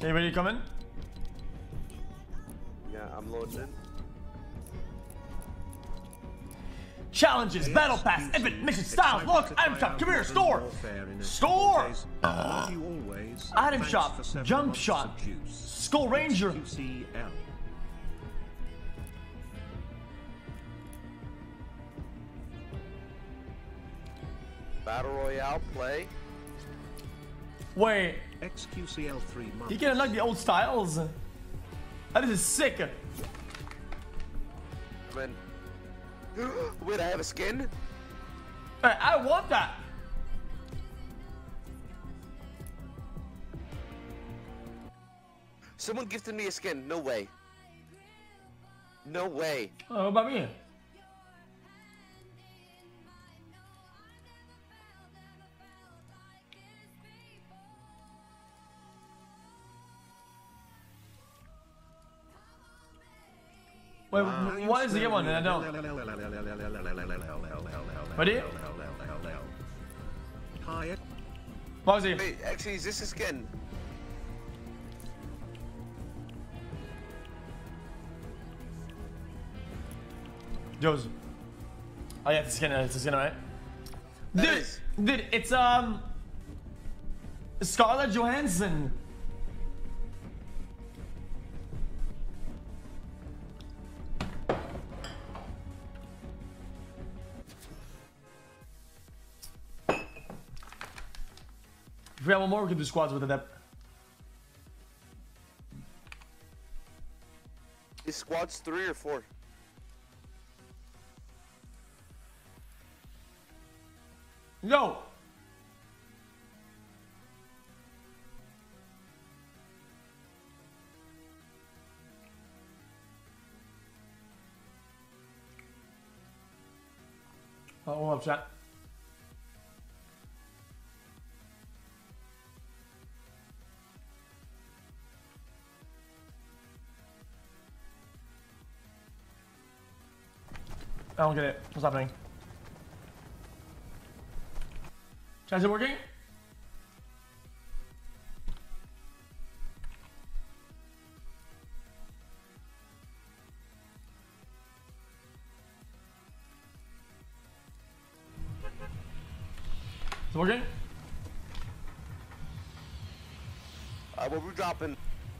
Okay, ready to come in? Yeah, I'm loading in. Challenges, battle pass, event, mission styles, look, item shop, come here, store! Store! Item shop, jump shot, Skull Ranger. Battle Royale play. Wait, XQCL3 months. you can unlock the old styles? That is sick. I mean, wait, I have a skin? Hey, I want that. Someone gifted me a skin. No way. No way. Oh, what about me? Wait, why does he get one and I don't? Ready? What was he? Wait, actually, is this a skin? Joe's. Oh yeah, it's a skin, right? That Dude, is. dude, it's Scarlett Johansson. If we have one more, we can do squads with it. Is squads 3 or 4? Yo! Oh, hold up, chat. I don't get it. What's happening? Chat, is it working? Is it working? What we dropping?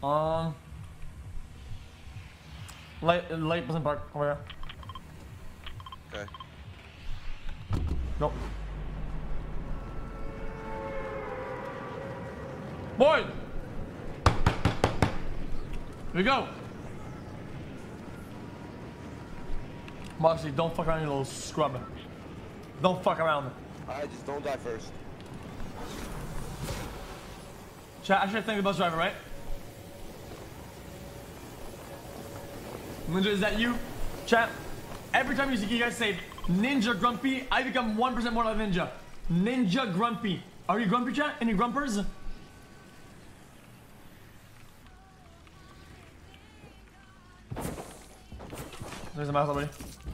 Late Pleasant Park over here. Okay. Go. Boy! Here we go. Moxie, don't fuck around, you little scrub. Don't fuck around. Alright, just don't die first. Chat, I should thank the bus driver, right? Ninja, is that you? Chat, every time you guys say Ninja Grumpy, I become 1% more like Ninja. Ninja Grumpy. Are you grumpy, chat? Any grumpers? There's a mouse already.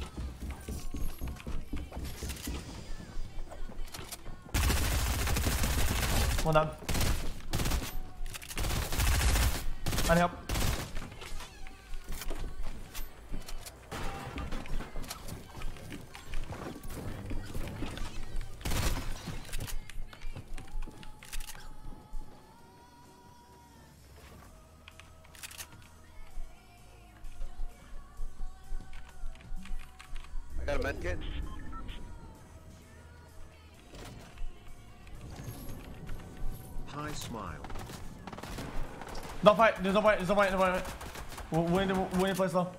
One down. I need help. I got a med kit. High smile. Don't fight. There's no fight. There's no fight. No fight. We're in the place though.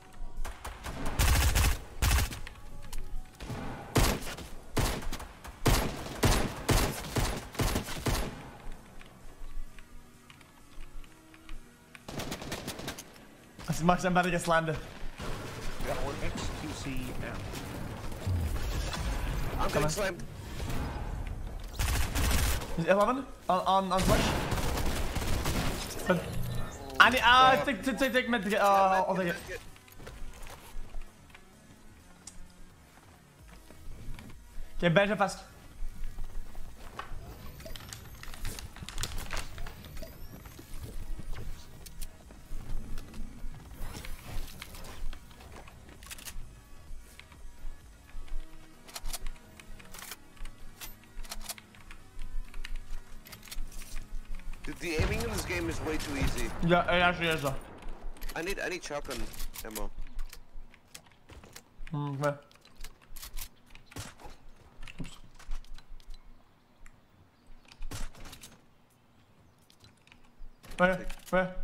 As much I'm about to get slammed. Got one. XQCL. I'm getting slammed. Is it 11 on flash? But I need take med to get. I'll take it. Okay, bench it fast. The aiming in this game is way too easy. Yeah, it actually is though. I need shotgun ammo. Okay. Oops. Where?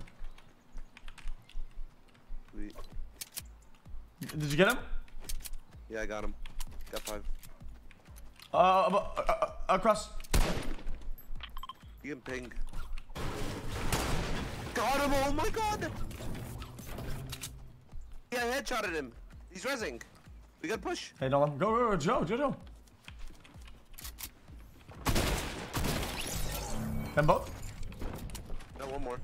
Sweet. Did you get him? Yeah, I got him. Got 5. Across. You can ping. Got him! Oh my god! Yeah, I headshotted him. He's rezzing. We gotta push. Hey, don't let him go. Joe. Them both? No, one more.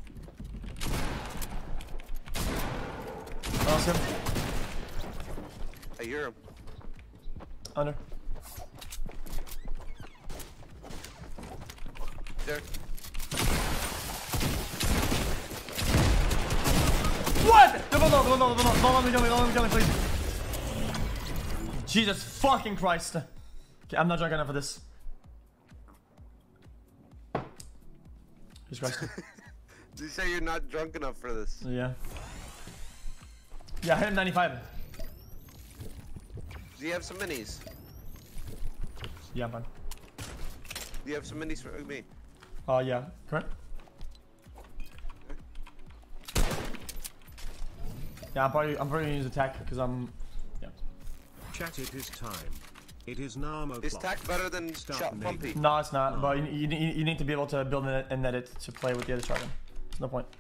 Lost him. I hear him. Under. There. What? Don't let me kill him, please. Jesus fucking Christ. Okay, I'm not drunk enough for this. Jesus Christ. Did you say you're not drunk enough for this? Yeah. Yeah, I hit him 95. Do you have some minis? Yeah, I'm fine. Do you have some minis for me? Yeah, correct. Yeah, I'm probably gonna use attack because I'm. Yeah. Chat, it is time. It is now. Is tack better than shot pumpy? No, it's not. But you need to be able to build and edit to play with the other shotgun. There's no point.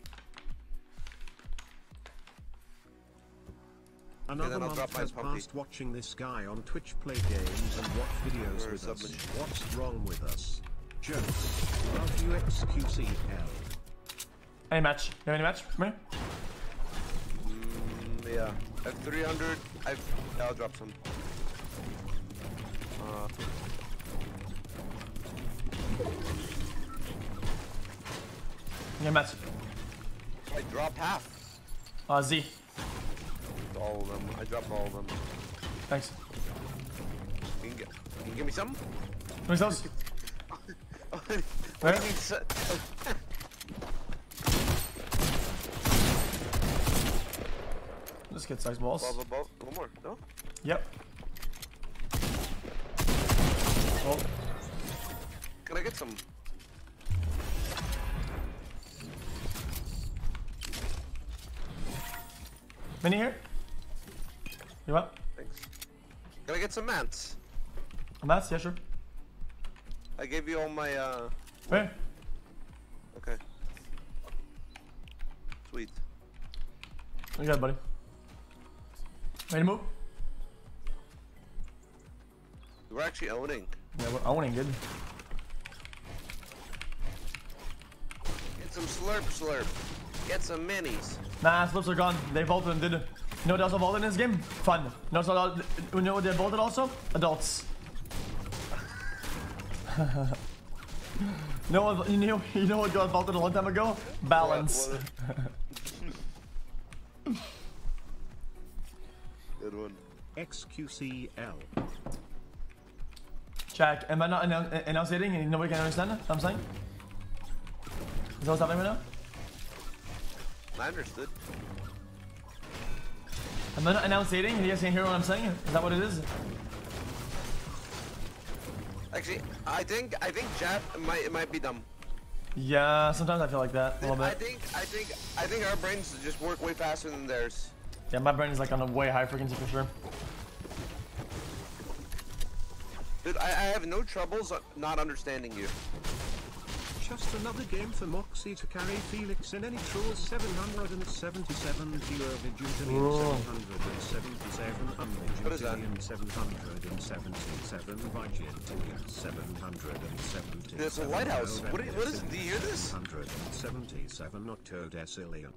Another month has passed watching this guy on Twitch play games and watch videos with us. What's wrong with us? Jokes. Love you, XQCL. Any match? You have any match for me? Yeah. I have 300. I'll drop some. Yeah, match. I dropped half. Z. All of them. I dropped all of them. Thanks. You can give me some? How many those? Where? Let's get size balls. Above. One more. No? Yep. Oh. Can I get some? Mini here? You what? Thanks. Can I get some mats? Mats? Yeah, sure. I gave you all my Where? Okay. Sweet. You got it, buddy. Ready to move? We're actually owning. Yeah, we're owning, good. Get some slurp. Get some minis. Nah, slips are gone. They vaulted and did it. You know what else vaulted in this game? Fun. You know what they vaulted also? Adults. You know what got vaulted a long time ago? Balance. Good one. XQCL. Jack, am I not enunciating and nobody can understand what I'm saying? Is that what's happening right now? I understood. Am I not enunciating and you guys can't hear what I'm saying? Is that what it is? Actually, I think chat might be dumb. Yeah, sometimes I feel like that a little bit. I think our brains just work way faster than theirs. Yeah, my brain is like on a way high frequency for sure. Dude, I have no troubles not understanding you. Just another game for Moxie to carry Felix in any trolls 777 Eurovision 777 What is that? 777 Vigentian 777. There's a lighthouse. What is it? Do you hear this? 777 Octodecillion.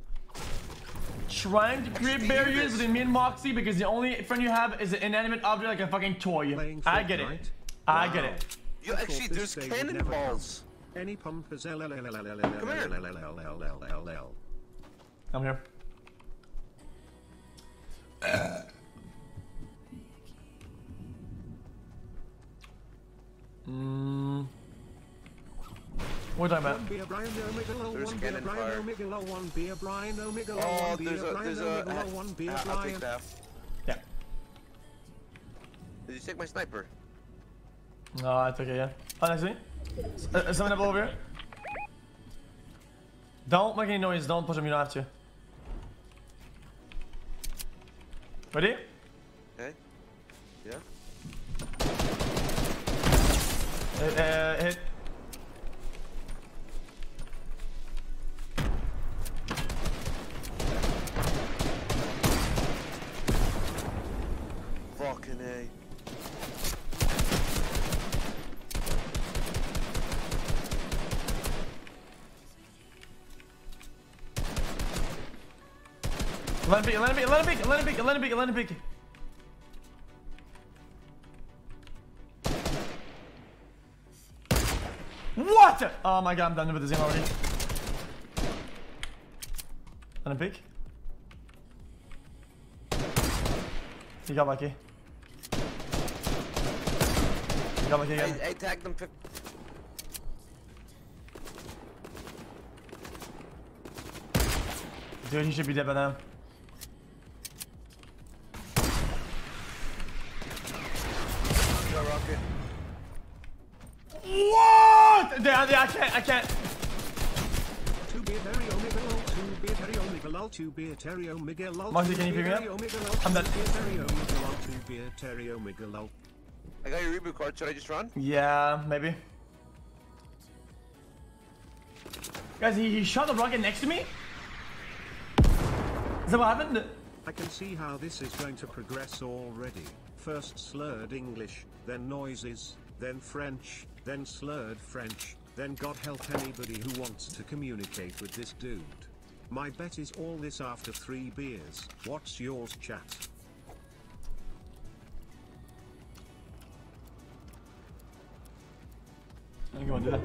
Trying to create barriers between me and Moxie because the only friend you have is an inanimate object like a fucking toy. I get it. I get it. You actually, there's cannonballs. Any pumpers? Come here. I'm here. What are you talking about? There's cannon fire. Oh, there's a. I'll take that. Yeah. Did you take my sniper? No, I took it, yeah. Oh, next to me. Someone up over here. Don't make any noise, don't push him, you don't have to. Ready? Okay. Yeah. Hit. Fucking A. Let him pick. What? Oh my god, I'm done with this game already. Let him pick. He got lucky. He got lucky again. I tagged them. Dude, he should be dead by now. Rocket. What? I can't. 2 beer Terry Omega lol, 2 beer Terry Omega lol, 2 beer Terry Omega lol. Marcy, can you pick me up? I'm done. 2 beer Terry Omega lol. I got your reboot card. Should I just run? Yeah, maybe. Guys, he shot the rocket next to me? Is that what happened? I can see how this is going to progress already. First slurred English, then noises, then French, then slurred French, then God help anybody who wants to communicate with this dude. My bet is all this after 3 beers. What's yours, chat? I think I want to do that.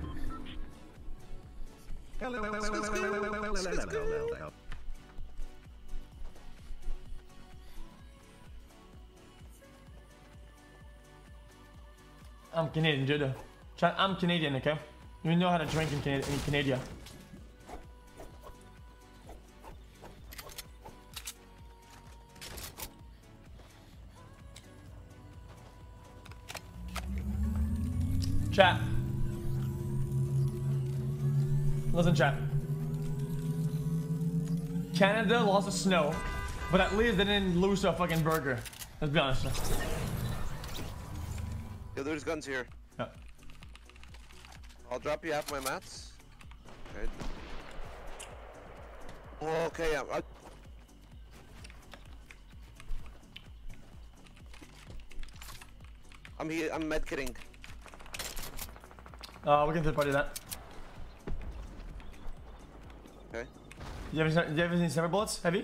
Hello. I'm Canadian, dude. I'm Canadian, okay? You know how to drink in Canada. Chat. Listen, chat. Canada lost the snow, but at least they didn't lose a fucking burger. Let's be honest. Yeah, there's guns here. Yeah. I'll drop you half my mats. Okay. Oh, okay, I'm here. I'm medkitting. We can third party that. Okay. Do you have any sniper bullets? Heavy?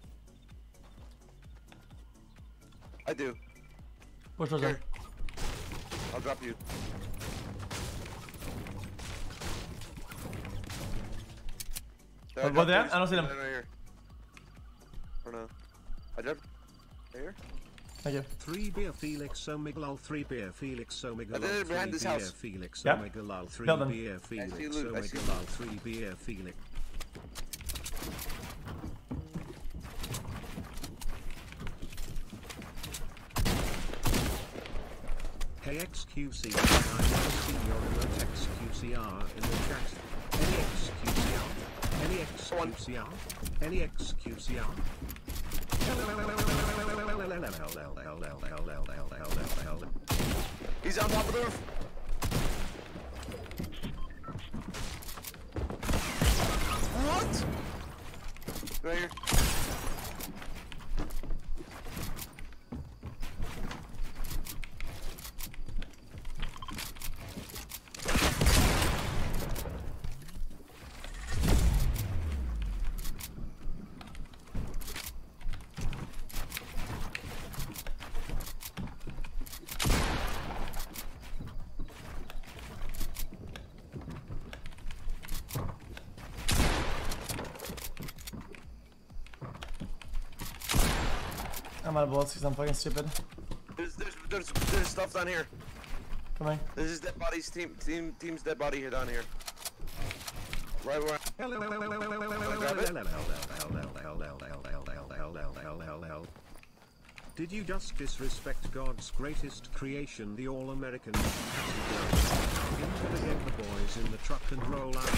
I do. Which was Here. I'll drop you. What there? I don't see them. Right here. Or no. I dropped. Right here. Thank you. 3 beer Felix Omega lol, 3 beer Felix Omega lol, I did it behind 3 this beer house. Felix Yeah. Omega lol, 3 Build them. beer Felix loot, I see Omega lol, 3 beer Felix. Hey XQC, I want to see your remote XQCR in the chat. Any XQCR? Any XQCR? Any XQCR? He's on top of the roof. What? Right here. I'm out of bullets because I'm fucking stupid. There's stuff down here. Come on. This is dead bodies team's dead body here down here. right where. Did you just disrespect God's greatest creation, the all-American? Him gonna get the boys in the truck and roll out.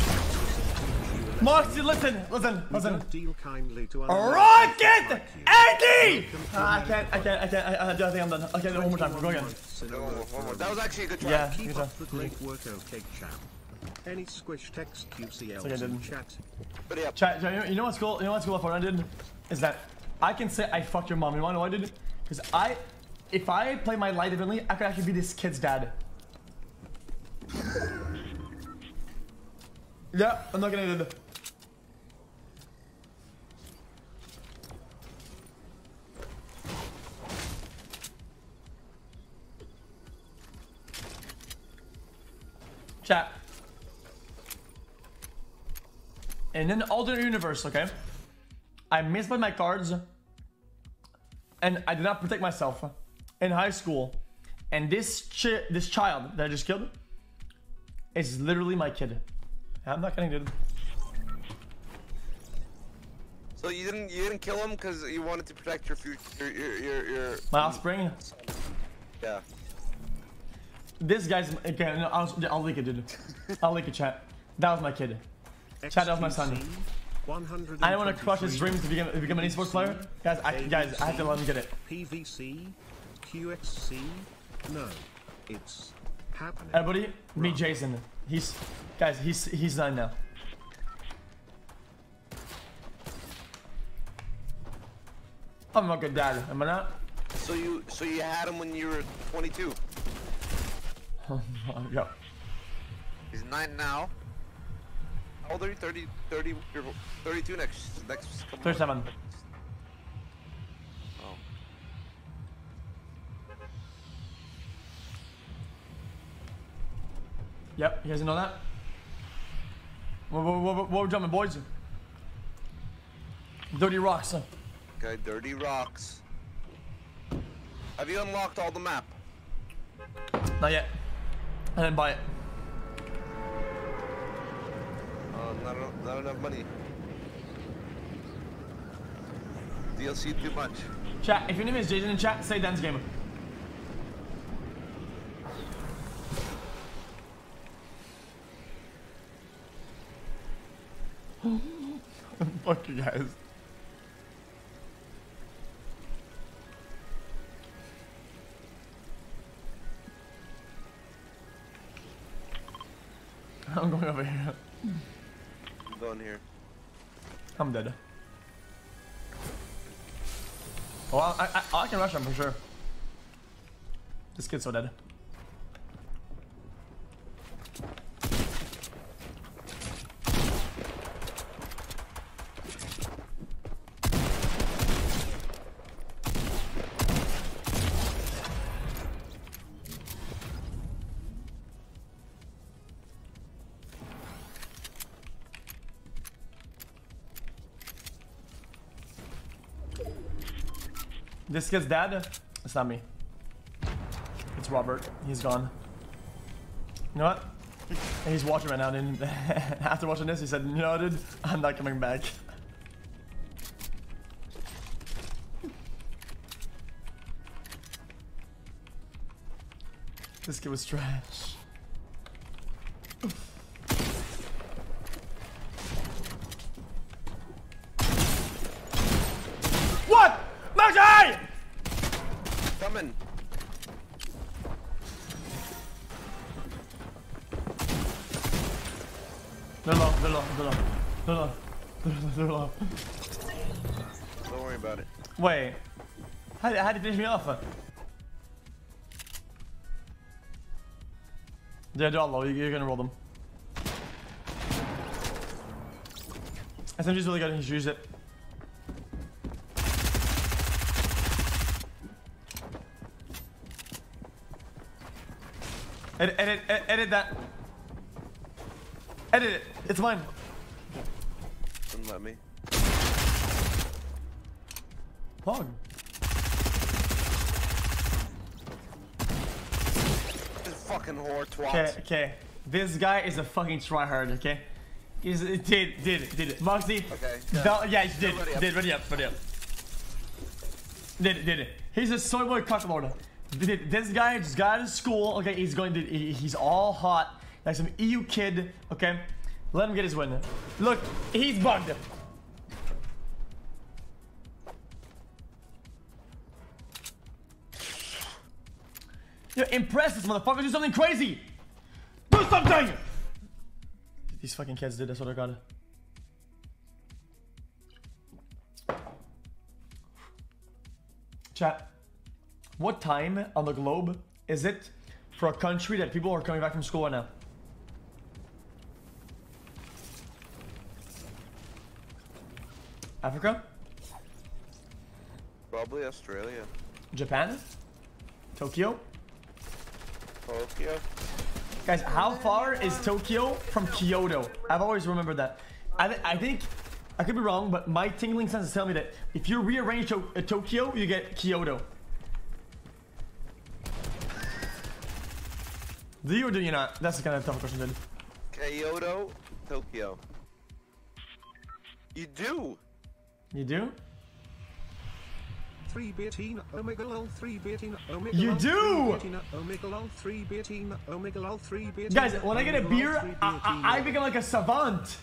Moxie, listen. Deal kindly to Rocket 80! I think I'm done. Okay, one more time. Go again. One more. That was actually a good try. Yeah, Keep good up job. the great work, OK champ. Any squish text QCL Okay, in didn't. chat? But yeah. Chat, you know what's cool? You know what's cool about what I did? Is that I can say I fucked your mom. You wanna know what I did? Because if I play my life differently, I could actually be this kid's dad. Yeah, I'm not gonna do it. Chat. In an alternate universe, okay? I misplayed my cards and I did not protect myself in high school. And this child that I just killed is literally my kid. I'm not kidding, dude. So you didn't kill him because you wanted to protect your future, your My offspring. yeah. This guy's okay. No, I'll link it, dude. I'll link it, chat. That was my kid. Chat, that was my son. I don't want to crush his dreams to become an esports player. Guys, I have to let him get it. PVC, QXC, no, it's happening. Everybody, meet Jason. He's 9 now. I'm a good dad, am I not? So you had him when you were 22. Yep. He's 9 now. How old are you? 30, you're 32 next couple 37. months. Oh. Yep, you guys know that? What we're jumping, boys? Dirty rocks. Okay, Dirty Rocks. Have you unlocked all the map? Not yet. I didn't buy it. Not enough money. DLC too much. Chat, if your name is Jason in chat, say Dance Gamer. Fuck you guys. I'm going over here. I'm going here. I'm dead. Oh, I can rush him for sure. This kid's so dead. This kid's dad? It's not me. It's Robert. He's gone. You know what? He's watching right now, and after watching this, he said, "You know, dude, I'm not coming back." This kid was trash. What? Maxi! Coming. They're low. Don't worry about it. Wait. How did you finish me off? Yeah, they're all low. You're gonna roll them. SMG's really good. He should use it. Edit that. Edit it. It's mine. Don't let me. Pog. This fucking whore twat. Okay. This guy is a fucking tryhard, okay? It did. Moxie. Okay. Yeah, he did. Ready up. Ready up. Did. He's a soy boy cucklord. This guy just got out of school. Okay, he's all hot. Like some EU kid. Okay, let him get his win. Look, he's bugged. Yeah, impress this motherfucker. Do something crazy. Do something. These fucking kids did. I swear to God. Chat. What time on the globe is it for a country that people are coming back from school right now? Africa? Probably Australia. Japan? Tokyo? Tokyo. Guys, how far is Tokyo from Kyoto? I've always remembered that. I think, I could be wrong, but my tingling senses tell me that if you rearrange Tokyo, you get Kyoto. Do you or do you not? That's the kind of tough question, dude. Kyoto, Tokyo. You do. You do? 3-bit omega lol 3-bit omega You lol, do! 3-bit omega lol 3-bit omega lol 3-bit. Guys, when I get a beer, I become like a savant.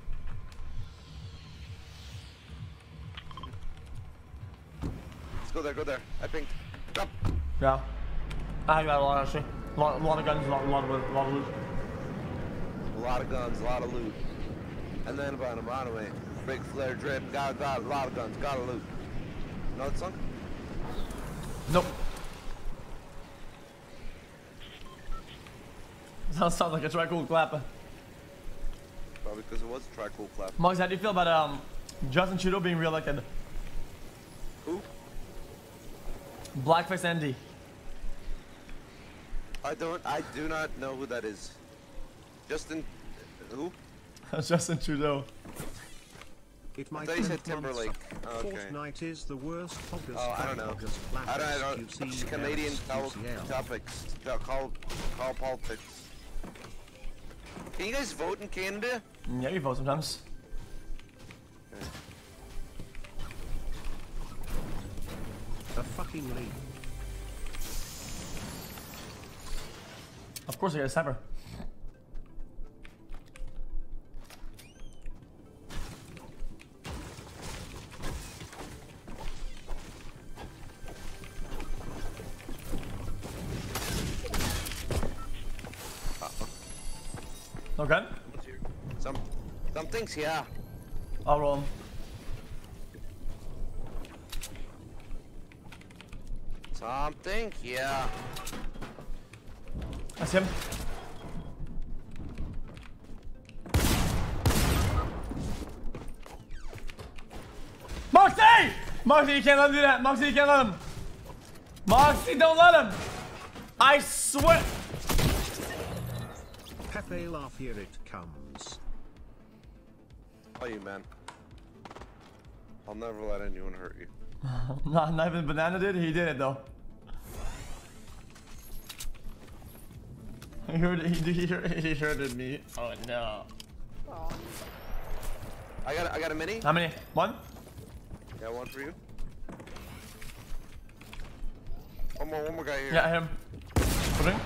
Let's go there, go there. I pinged. Jump. Yeah. I got a lot actually. A lot of guns, a lot of loot. A lot of guns, a lot of loot. And then about him, right away. Big flare drip, got a lot of guns, got a loot. Know that song? Nope. Sounds like a try cool clap. Probably because it was a try cool clap. Mugs, how do you feel about Justin Trudeau being re-elected? Who? Blackface Andy. I do not know who that is. Justin, who? Justin Trudeau. If my I thought you said friend Timberlake. wants Oh, okay. Fortnite is the worst August. Oh, I don't know. August, I don't. QC, Just Canadian QCL. topics. Call politics. Can you guys vote in Canada? Yeah, you vote sometimes. A fucking league. Of course I get a sniper. Okay. Some things, yeah. I'll roll him. Something, yeah. That's him. Moxie! Moxie, you can't let him do that. Moxie, you can't let him. Moxie, don't let him. I swear. Pepe laugh, here it comes. Oh, you man. I'll never let anyone hurt you. Not even Banana did. He did it though. He hurted me. Oh no. I got a mini. How many? One? Got one for you. One more guy here. Yeah, him. Pudding.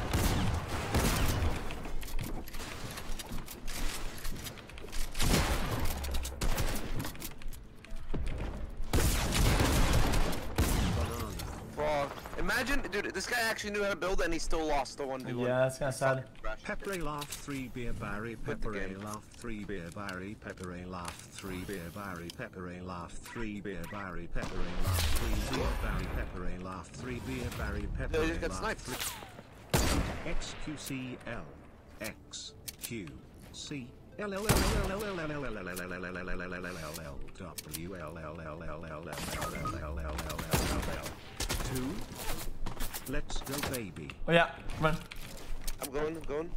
Frog. Imagine, dude, this guy actually knew how to build and he still lost the 1v1. Yeah, that's kind of sad. Pepe laugh 3 beer Barry, Quit the Pepe game. laugh 3 beer Barry, Pepe laugh 3 beer Barry, Pepe laugh 3 beer Barry, Pepe laugh 3 beer Barry, Pepe laugh 3 beer Barry, Pepe No, he just got laugh sniped. 3 XQCL XQC Two. Let's go, baby. Oh yeah, come on. I'm going.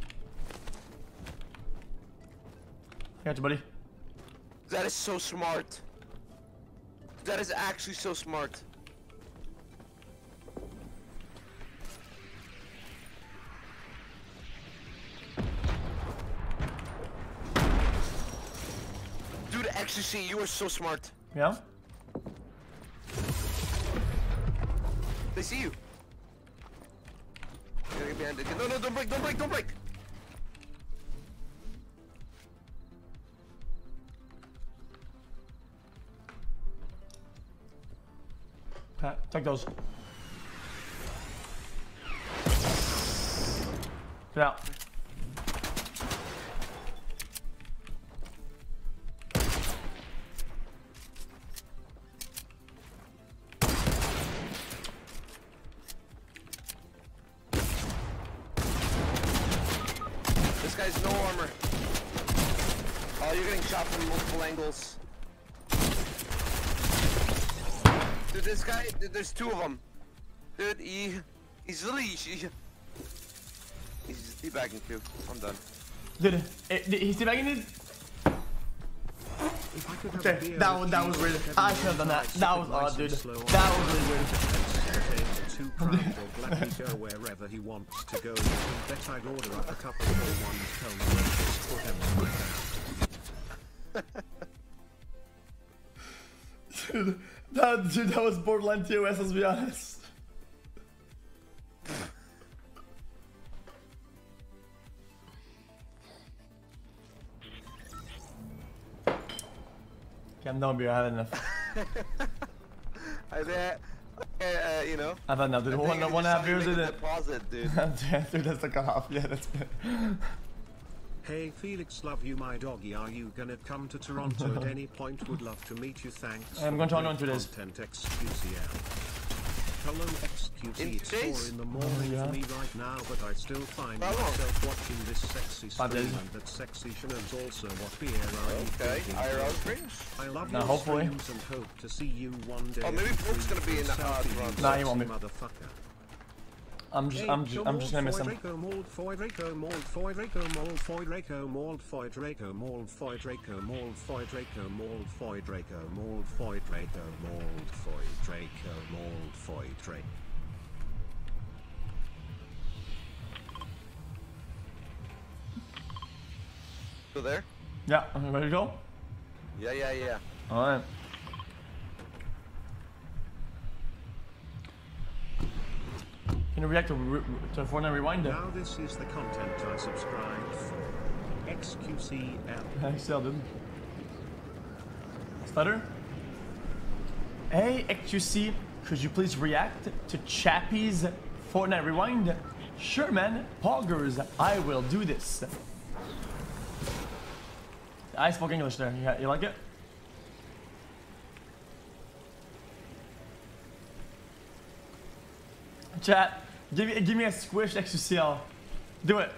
I got you, buddy. That is so smart. That is actually so smart. XQC, you are so smart. Yeah? They see you. You gotta get behind it. No, don't break, don't break, don't break. Okay, take those. Get out. This guy's no armor. Oh, you're getting shot from multiple angles. Dude, this guy, there's two of them. Dude, he's literally, he's teabagging too. I'm done. Dude, he's teabagging it? Okay, that was weird. I should have done that. That was odd, dude. That was really weird. Too proud or let me go wherever he wants to go. Bet I'd order up a couple more ones. Tell me just put them right Dude, that was Borderlands TOS, let's be honest. Okay, I'm done, beer. I've had enough. I bet. You know. I've had enough, dude. One and a half beers in it. Deposit, dude. Dude, that's the cutoff. Yeah, that's good. Hey Felix, love you my doggy. Are you gonna come to Toronto at any point? Would love to meet you. Thanks. I'm going to Toronto in 2 days. Content XQCL. Hello XQC. It's 4 in the morning yeah. for me right now, but I still find myself watching this sexy 5 stream days. and that sexy Shanon's also what beer are you Okay, thinking? IRL streams. I love Now, your hopefully. streams and hope to see you one day. Oh, maybe Brooke's gonna be in the Toronto. Nah, he won't be. Motherfucker. I'm just gonna miss him. Still there? Yeah, ready to go? Yeah. Alright. Can you react to Fortnite Rewind? Now this is the content I subscribed for. XQCL. XL, dude. Stutter? Hey, XQC, could you please react to Chappie's Fortnite Rewind? Sure, man. Poggers, I will do this. I spoke English there. You like it? Chat, give me a squish XQCL. Do it.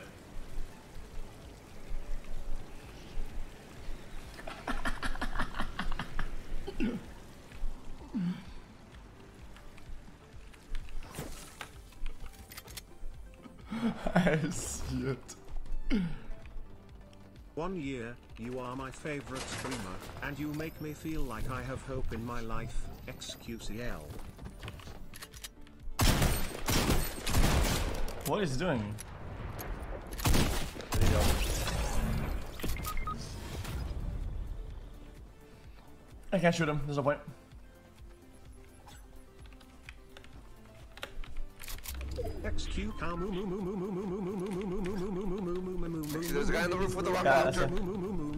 I see it. 1 year, you are my favorite streamer, and you make me feel like I have hope in my life. XQCL. What is he doing? There you go. I can't shoot him. There's no point. There's a guy on the roof with the rocket Yeah, launcher. that's it.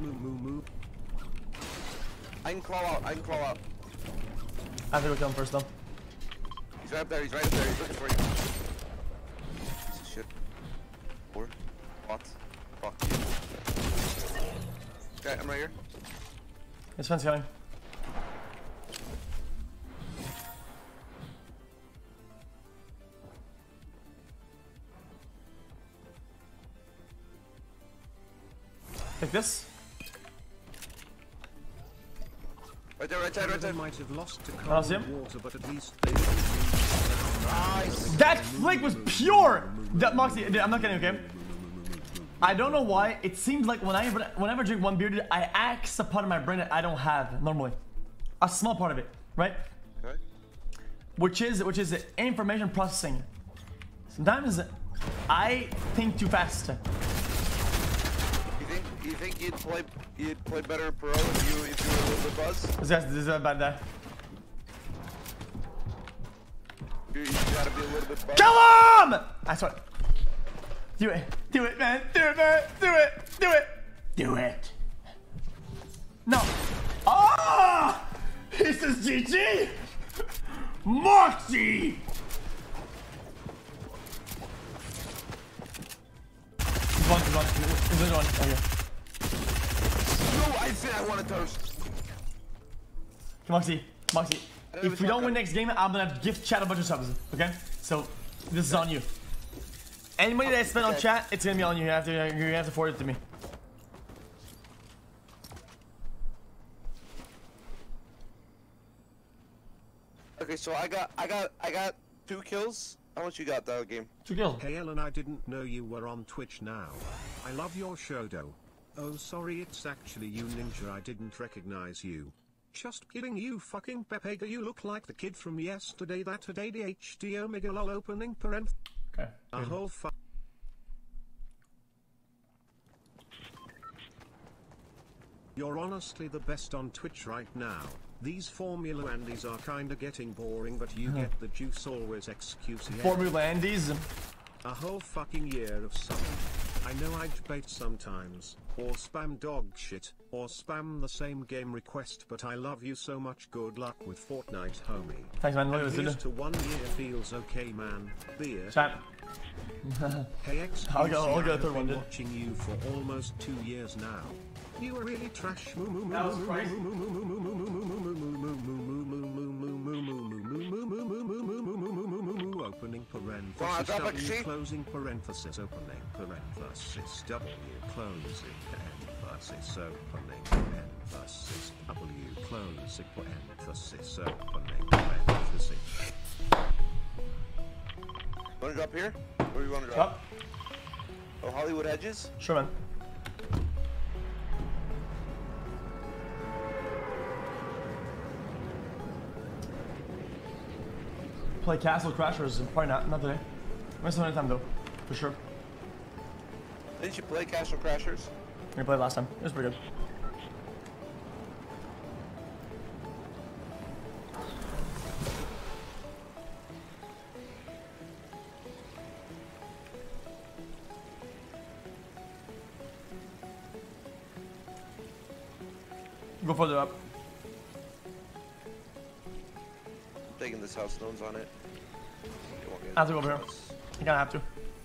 I can crawl out. I have to go kill him first, though. He's right up there. He's looking for you. Piece of shit. Or what? Fuck you. Okay, I'm right here. His friend's coming. Take this. Right there. Might have lost to I see him. water, but at least they Nice. That flick was pure! That Moxie, dude, I'm not kidding, okay? I don't know why. It seems like whenever I drink one beer, dude, I axe a part of my brain that I don't have normally. A small part of it, right? Okay. Which is information processing. Sometimes I think too fast. You think think you'd play better pro if you were a little bit buzzed? This is a bad guy. You gotta be a little bit buzzed. Kill him! I swear. Do it. Do it, man. Do it, man. Do it. Do it. Do it. No. Ah! He says GG. Moxie. He's one. Oh, yeah. No, I said I want a toast. Moxie. If we don't win next game, I'm gonna gift chat a bunch of subs. Okay? So this is on you. Any money that I spend on chat, it's gonna be on you. You have to forward it to me. Okay, so I got 2 kills. How much you got that game? 2 kills. Hey Ellen, I didn't know you were on Twitch now. I love your show though. Oh sorry, it's actually you Ninja, I didn't recognize you. Just kidding, you fucking Pepega, you look like the kid from yesterday that had ADHD omega lol opening parent. Okay. A whole fuck. You're honestly the best on Twitch right now. These Formula Andes are kinda getting boring, but you get the juice always XQC. Formula Andes. A whole fucking year of summer. I know I'd bait sometimes, or spam dog shit, or spam the same game request, but I love you so much. Good luck with Fortnite, homie. Thanks, man. And here's to 1 year feels okay, man. Beer. Chat. Hey X, I'll go I've third been one, dude. watching you for almost 2 years now. You were really trash. That was crazy. Opening parenthesis, W, closing parenthesis, opening parenthesis, W, closing parenthesis, opening parenthesis, W, closing parenthesis, opening parenthesis. Wanna drop here? Where do you wanna drop? Up. Oh, Hollywood Edges? Sure, man. Play Castle Crashers, probably not today. Maybe some other time though, for sure. Didn't you play Castle Crashers? We played last time. It was pretty good. Go further up. Taking this house, no one's on it. I have to go over here. You gotta have to.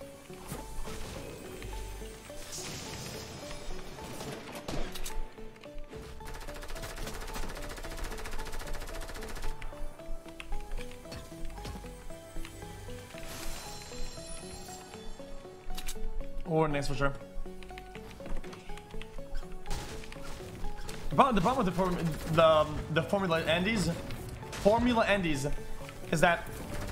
Or next for sure. The problem with the Formula Andes is that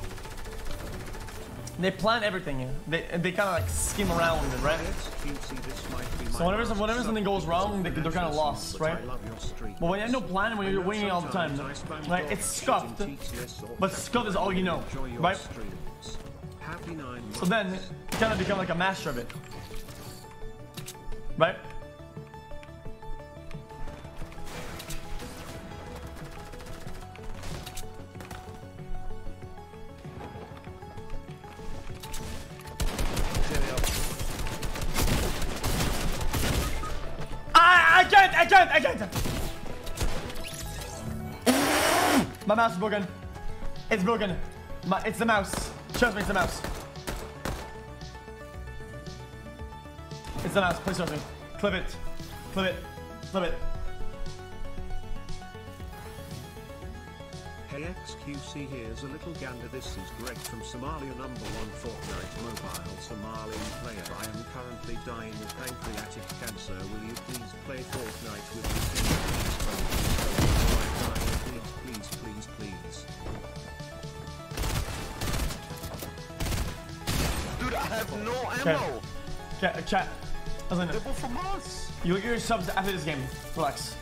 they plan everything. They kind of like skim around it, right? So whenever something goes wrong, they're kind of lost, right? But when you have no plan, when you're winging all the time, right? It's scuffed, but scuffed is all you know, right? So then you kind of become like a master of it, right? I can't! My mouse is broken. It's broken. It's the mouse. Trust me, it's the mouse. It's the mouse. Please trust me. Clip it. Clip it. Clip it. Hey XQC, here's a little gander. This is Greg from Somalia, #1 Fortnite mobile Somalian player. I am currently dying of pancreatic cancer. Will you please play Fortnite with me? Please. Dude, I have no ammo. Chat. Listen. Double from us. You get your subs after this game. Relax.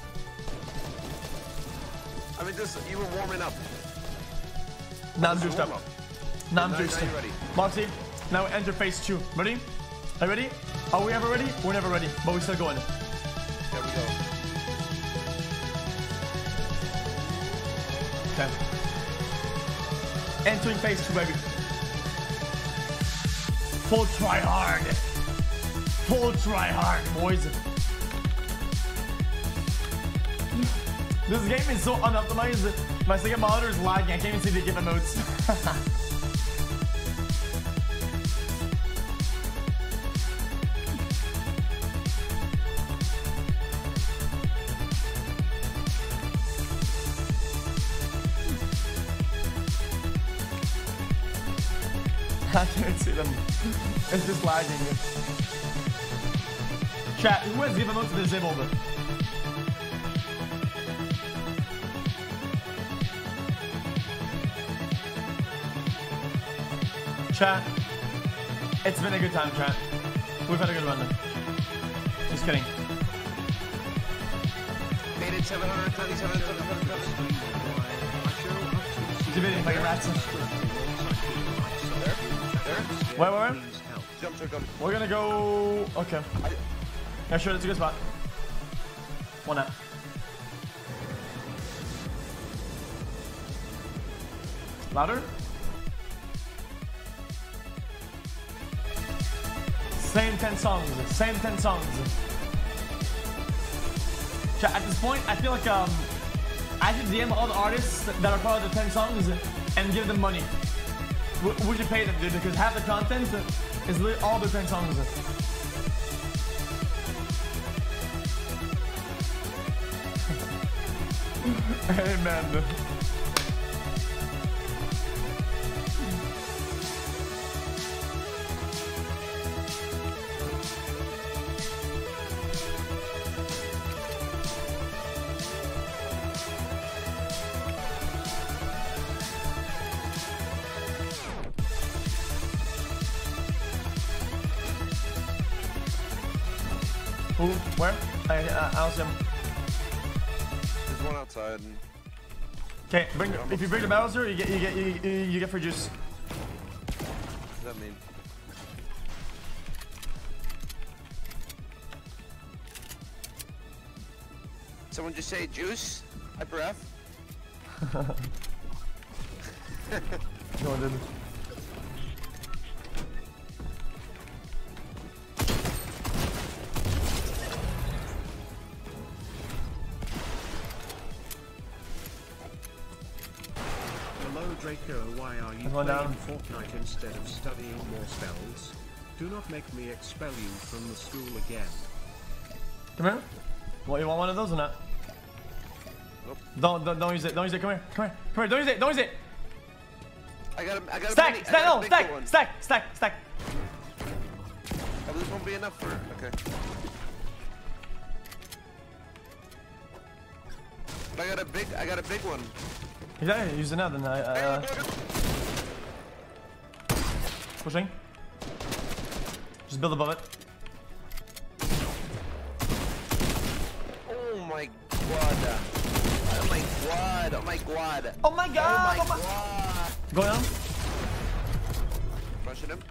I mean, just you were warming up. Now I'm juiced up. Now I'm juiced Now up. you're ready. Moxie, now enter phase 2. Ready? Are you ready? Are we ever ready? We're never ready, but we're still going. Okay. Entering phase 2, baby. Full try hard. Full try hard, boys. This game is so unoptimized. My second monitor is lagging. I can't even see the given emotes. I can't see them. It's just lagging. Chat, who has given emotes disabled? Chat, it's been a good time, chat. We've had a good run. Just kidding. Made it 727. Debating my rats. There? Where? Jump, sir, come. We're gonna go. Okay. Yeah, sure, that's a good spot. One up. Louder? Same 10 songs. Same 10 songs. At this point, I feel like I should DM all the artists that are part of the 10 songs and give them money. We should pay them, dude, because half the content is literally all the 10 songs. Amen. Who? Where? I don't see him. There's one outside. Okay, if you bring the Bowser, you get free juice. What does that mean? Someone just say juice? Hyper F? No, I didn't. Hello Draco, why are you One playing down. Fortnite instead of studying more spells? Do not make me expel you from the school again. Come here. What, you want one of those or not? Nope. Don't use it. Don't use it. Come here. Come here. Come here. Don't use it. Don't use it. I got a Stack. mini- I Stack. got a No. big Stack. one. Stack. Oh, this won't be enough for it. Okay. I got a big one. Yeah, use it now then. Pushing. Just build above it. Oh my god. Oh my god. Oh my god. Oh my god. Oh my god. Go down. Rushing him.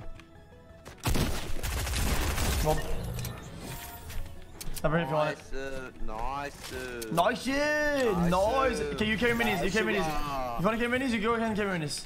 Well. Never hit if you want it. Nice. Nice shit. Nice. Nice. Okay, you carry minis. You carry minis. Nice. If you want to carry minis, you go ahead and carry minis.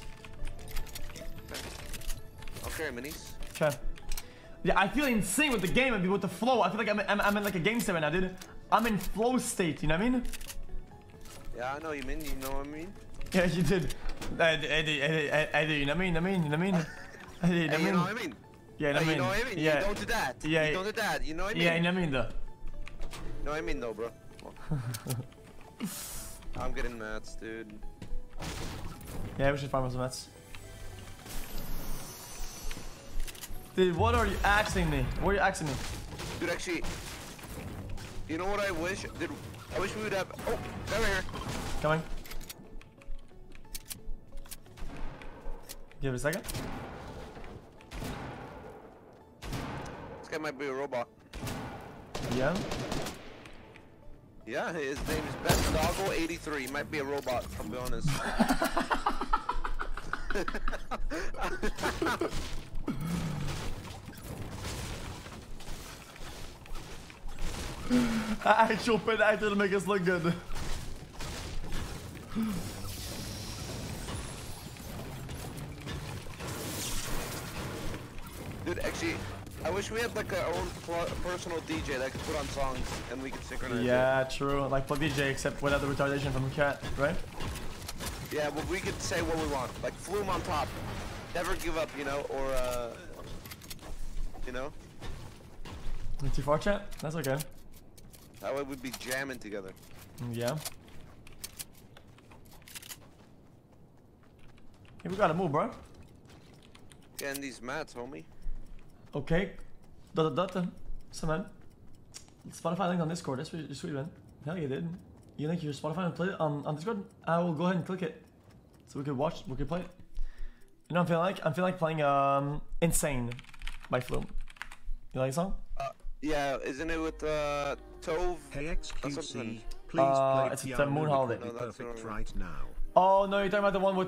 I'll carry minis. Okay. Yeah, I feel insane with the game and with the flow. I feel like I'm in like a game state right now, dude. I'm in flow state. You know what I mean? Yeah, I know what you mean. You know what I mean? Yeah, you did. I do. You know what I mean? You know what I mean? You know what I mean? Hey, you know what I mean? Yeah, you know what I You mean? know what I mean? Yeah. You don't do that. Yeah. You don't do that. You know what I mean? Yeah, you know what I mean though. You know what I mean though, bro. I'm getting mats, dude. Yeah, we should farm some mats. Dude, what are you asking me? What are you asking me? Dude, actually, you know what I wish? Dude, I wish we would have. Oh, guy right here. Coming. Give it a second. This guy might be a robot. Yeah. Yeah, his name is Best Doggo 83. He might be a robot, I'll be honest. Actual pin actor to make us look good. See, I wish we had like our own personal DJ that could put on songs and we could synchronize. Yeah, true. Like Plug DJ, except without the retardation from Cat, right? Yeah, but we could say what we want. Like Flume on top. Never give up, you know, or you know? Too far, chat? That's okay. That way we'd be jamming together. Yeah. Hey, we gotta move, bro. Getting these mats, homie. Okay. So, man. Spotify link on Discord. That's pretty sweet, man. Hell, you did. You link your Spotify and play it on Discord? I will go ahead and click it. So we could watch, we could play it. You know what I'm feeling like playing Insane by Flume. You like the song? Yeah, isn't it with Tove? Hey XQC, please play it's Piano Moon Holiday. Would be perfect right now. Oh no, you're talking about the one with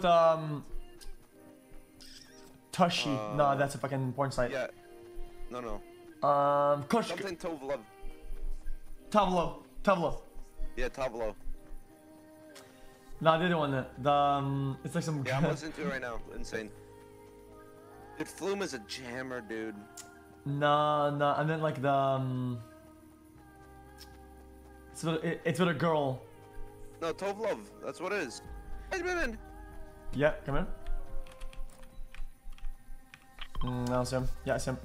Tushy. No, that's a fucking porn site. Yeah. No. Kush. Something Tove Love. Tavlo. Yeah, Tavlo. No, the other one. The it's like some. Yeah, I'm listening to it right now. Insane. Dude, Flume is a jammer, dude. No, I meant like the it's with a girl. No, Tove Love. That's what it is. Hey, man. Yeah, come in. No, I see him. Yeah, I see him.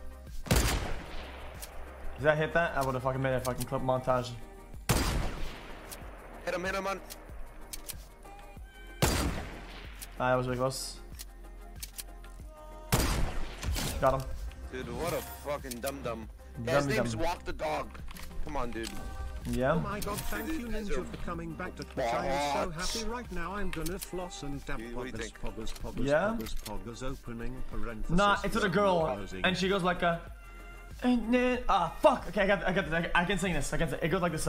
Did that hit that? I would have fucking made a fucking clip montage. Hit him on. Ah, that was really close. Got him. Dude, what a fucking dum-dum. Yeah, his name's Walk the Dog. Come on, dude. Yeah. Oh my god, thank you Ninja for coming back to Twitch. I am so happy right now. I'm gonna floss and dab poggers opening parenthesis. Nah, it's with a girl, and she goes like a. Fuck. Okay, I got it. I can sing this. It goes like this.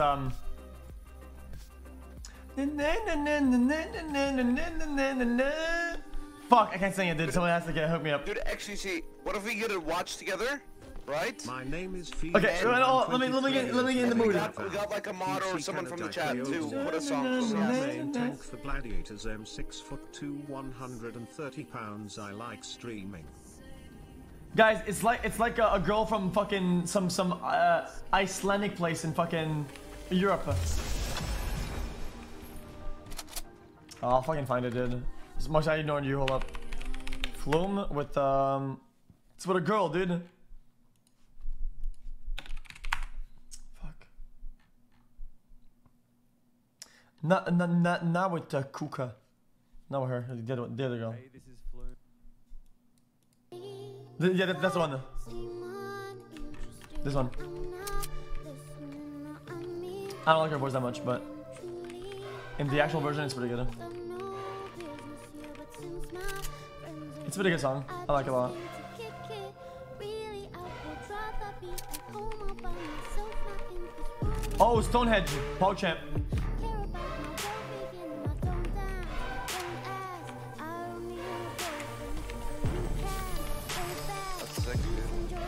Fuck, I can't sing it, dude. Someone has to hook me up. Dude, actually, see, what if we get a watch together? Right? My name is Fee. Okay, let me get in the mood. We got like a mod or someone from the chat to put a song for me. Tank for Gladiators. I'm 6'2", 130 pounds. I like streaming. Guys, it's like a girl from fucking some Icelandic place in fucking Europe. Oh, I'll fucking find it, dude. As much as I ignored you, hold up. Flume with it's with a girl, dude. Fuck. Not with Kuka. Not with her. The other girl. Hey, this is Flume. Yeah, that's the one. This one. I don't like her voice that much, but in the actual version, it's pretty good. It's a pretty good song. I like it a lot. Oh, Stonehenge, PogChamp. That's sick, dude.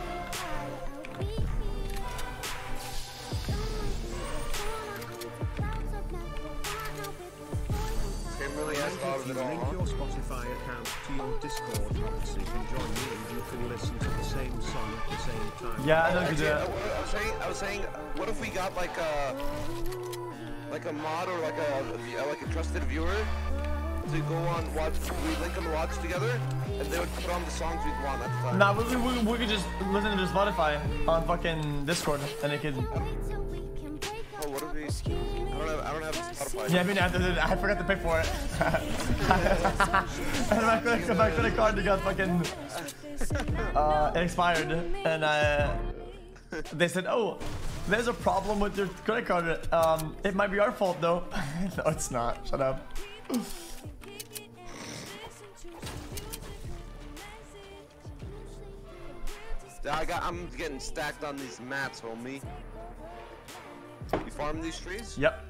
Really has thought of it all. Link your Spotify account to your Discord box. You can join me and you can listen to the same song at the same time. Yeah, I know you do that. I was saying, what if we got like a mod or like a trusted viewer to go on watch? We link on the watch together, and they would put on the songs we'd want at the time. Nah, we could just listen to Spotify on fucking Discord, and it could. Oh, what if we? I don't have Spotify. Yeah, I mean, I forgot to pay for it. And my credit card got fucking it expired, and they said, "Oh, there's a problem with your credit card. It might be our fault, though." No, it's not. Shut up. I'm getting stacked on these mats, homie. You farm these trees? Yep.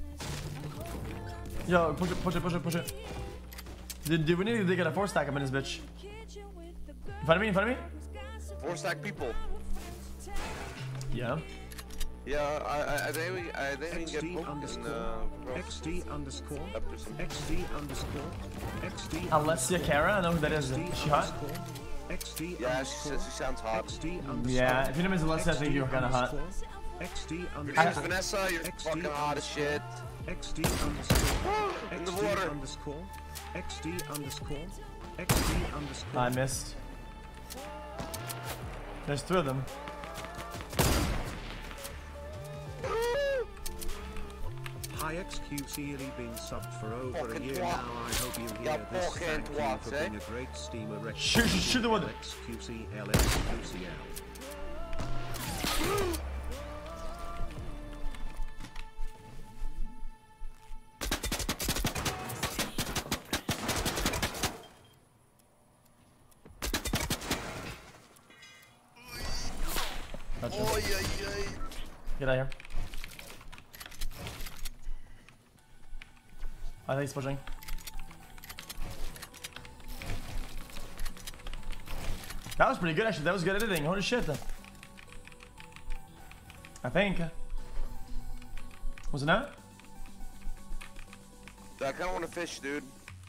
Yo, push it. Dude, we need to get a 4-stack up in this bitch. In front of me? 4-stack people. Yeah. Yeah, I think we can get XD_XD_XD_. Alessia Cara, I know who that is. Is she hot? XD Yeah, she sounds hot. XD Yeah, if your name is Alyssa, I think you're kind of hot. XD Your name is Vanessa, you're fucking hot as shit. XD underscore. In the water. Underscore. XD underscore. XD underscore. I missed. There's 3 of them. Hi XQC really been subbed for over Fucking a year twat. now. I hope you Yeah, hear this. fucking Thank you twat, for eh? being a great steamer. Shoot the one. XQC LXQCL. Gotcha. Oh, yeah. Get out here. I think he's pushing. That was pretty good actually. That was good editing. Holy shit. I think. Was it not? I kinda wanna fish, dude.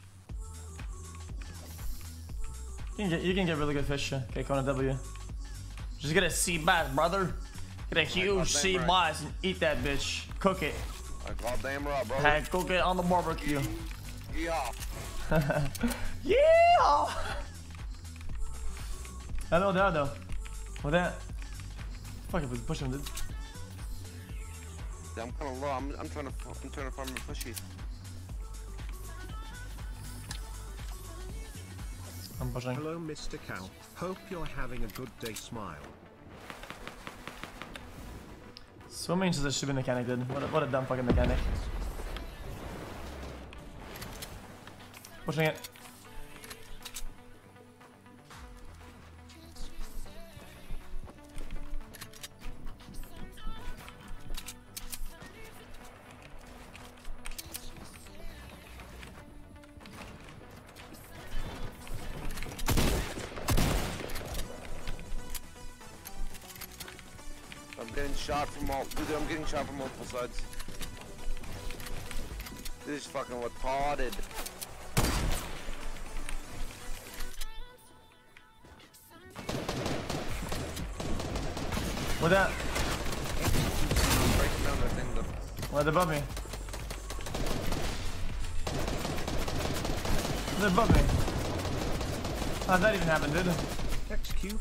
You can get really good fish. Okay, Kona W. Just get a sea bass, brother. Get a huge sea bass and eat that bitch. Cook it. Goddamn right, bro. Hey, cook it on the barbecue. Yeah. Yeah! Hello there though. What that? Fuck, if we push him, dude. Yeah, I'm kinda low. I'm trying to farm a pushy. I'm pushing. Hello, Mr. Cow. Hope you're having a good day. Smile. Swimming is a stupid mechanic, dude. What a dumb fucking mechanic. Pushing it. I'm getting shot from all. Dude, I'm getting shot from multiple sides. This is fucking retarded. What that? I'm breaking down that thing though. What, they're above me? They're above me. How'd that even happen, dude? XQ.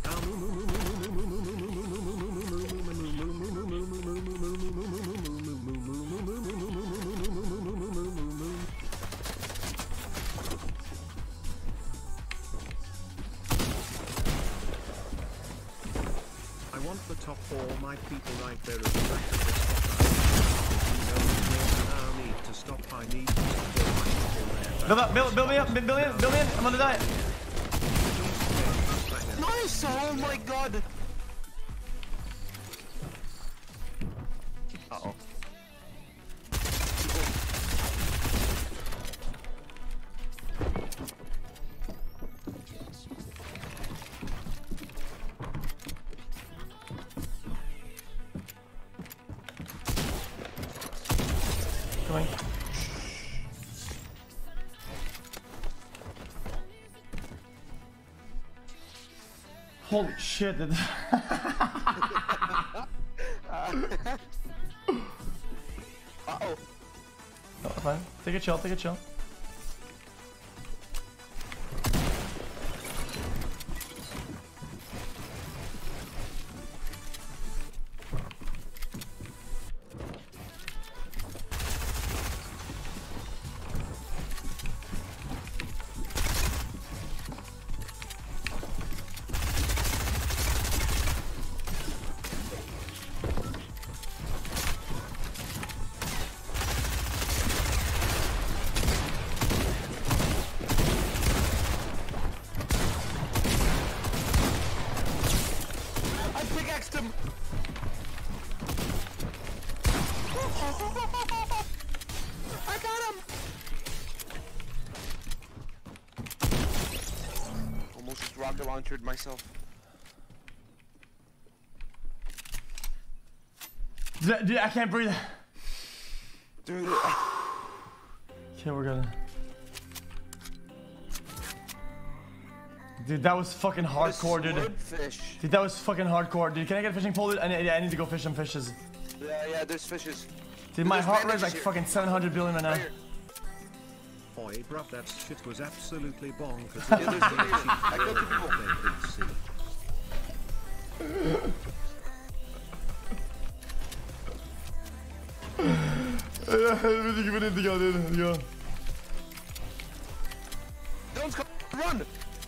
I want the top for all my people right there at the back of the spot. I need to stop. I need to stop all my people there. Build up, build me up, build in. I'm gonna die. Nice! Oh my god! Uh-oh. Coming. Holy shit, dude. Uh-oh. Oh, fine. Take a chill, take a chill. I pickaxed him! I got him! Almost just rocket launched myself. Dude, I can't breathe. Dude. Okay, we're good. Dude, that was fucking hardcore, dude. Fish. Dude, that was fucking hardcore, dude. Can I get a fishing pole, dude? I need to go fish some fishes. Yeah, there's fishes. Dude, my there's heart rate is bandages like here. fucking 700 billion right now. Right here. Oi, bruv, that shit was absolutely bonkers. Yeah, there's people here. I killed 2 people. Don't come. Run!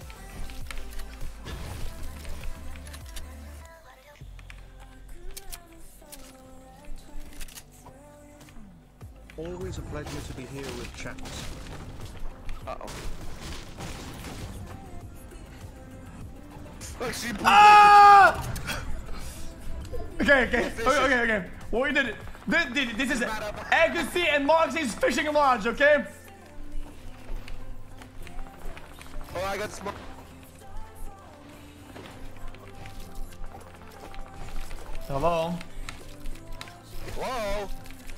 Always a pleasure to be here with chaps. Uh-oh. Like she Ah! Okay. What we did, this is Agassi and Moxie's fishing lodge, okay? Oh, I got smoke. Hello? Whoa!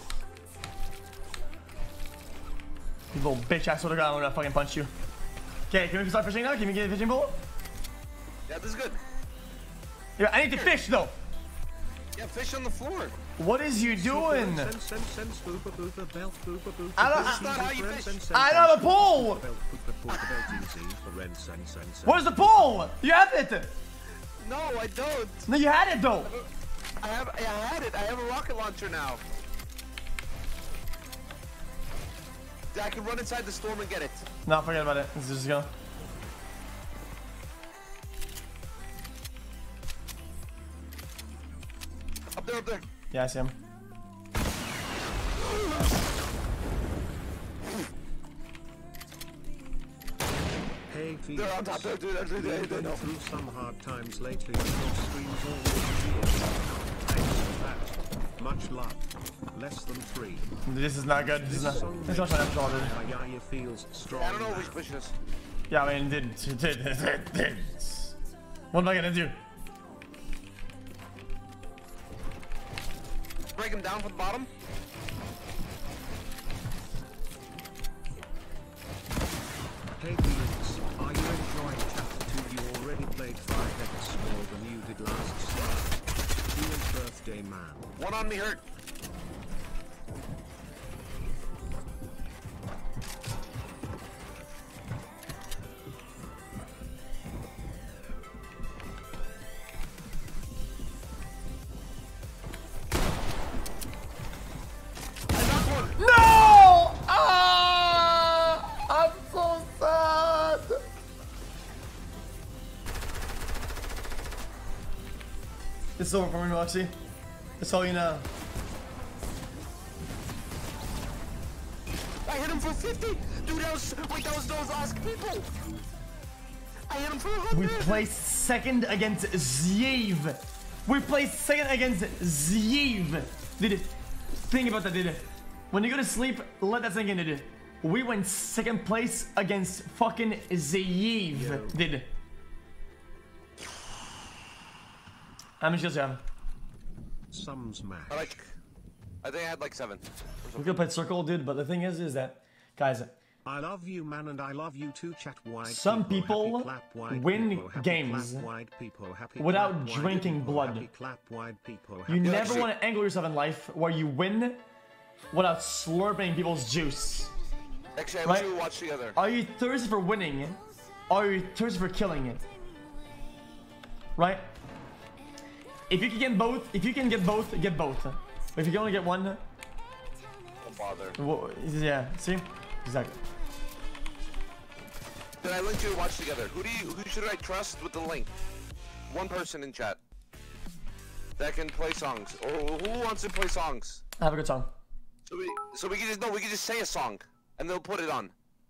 You little bitch, I swear to God, I'm gonna fucking punch you. Okay, can we start fishing now? Can we get a fishing pole? Yeah, this is good. Yeah, I need to fish though. Yeah, fish on the floor. What is you doing? This This I is not how you fish. don't have a pole! Where's the pole? You have it! No, I don't. No, you had it though. I had it. I have a rocket launcher now. I can run inside the storm and get it. No, forget about it. Let's just go. Up there. Yeah, I see him. Hey, They're on top there, dude. We've They been know. through some hard times lately. Your streams always thanks for that. Much love. Less than 3. This is not good. This is not my natural, dude. My Yaya feels strong. I don't know now. which fish this. Yeah, I mean, what am I gonna do? Break him down from the bottom. Hey Felix, are you enjoying chapter 2? You already played 5x more than you did last summer. You and birthday man. One on me hurt. I knocked one. No! Ah! I'm so sad. It's over for me, Roxy. That's all you know. I hit him for 50. Dude, that was those last people. I hit him for 100. We placed second against Ziev. We placed second against Ziev. Did it? Think about that, did it? When you go to sleep, let that sink in, did it? We went second place against fucking Ziev, did it? How many kills do you have? Some smash. I think I had like 7. We could play circle, dude, but the thing is that, guys, I love you, man, and I love you too. Chat wide. Some people happy clap, wide win people, happy games clap, wide people, happy without clap, wide drinking people, blood. happy clap, wide people, you happy never actually- want to angle yourself in life where you win without slurping people's juice. Actually, I Right. wish we would watch together. Are you thirsty for winning? Or are you thirsty for killing it? Right? If you can get both, get both. But if you can only get one, Don't bother. well, yeah, see? Exactly. Then I linked you to watch together. Who should I trust with the link? One person in chat that can play songs. Or who wants to play songs? I have a good song. So we can just say a song and they'll put it on.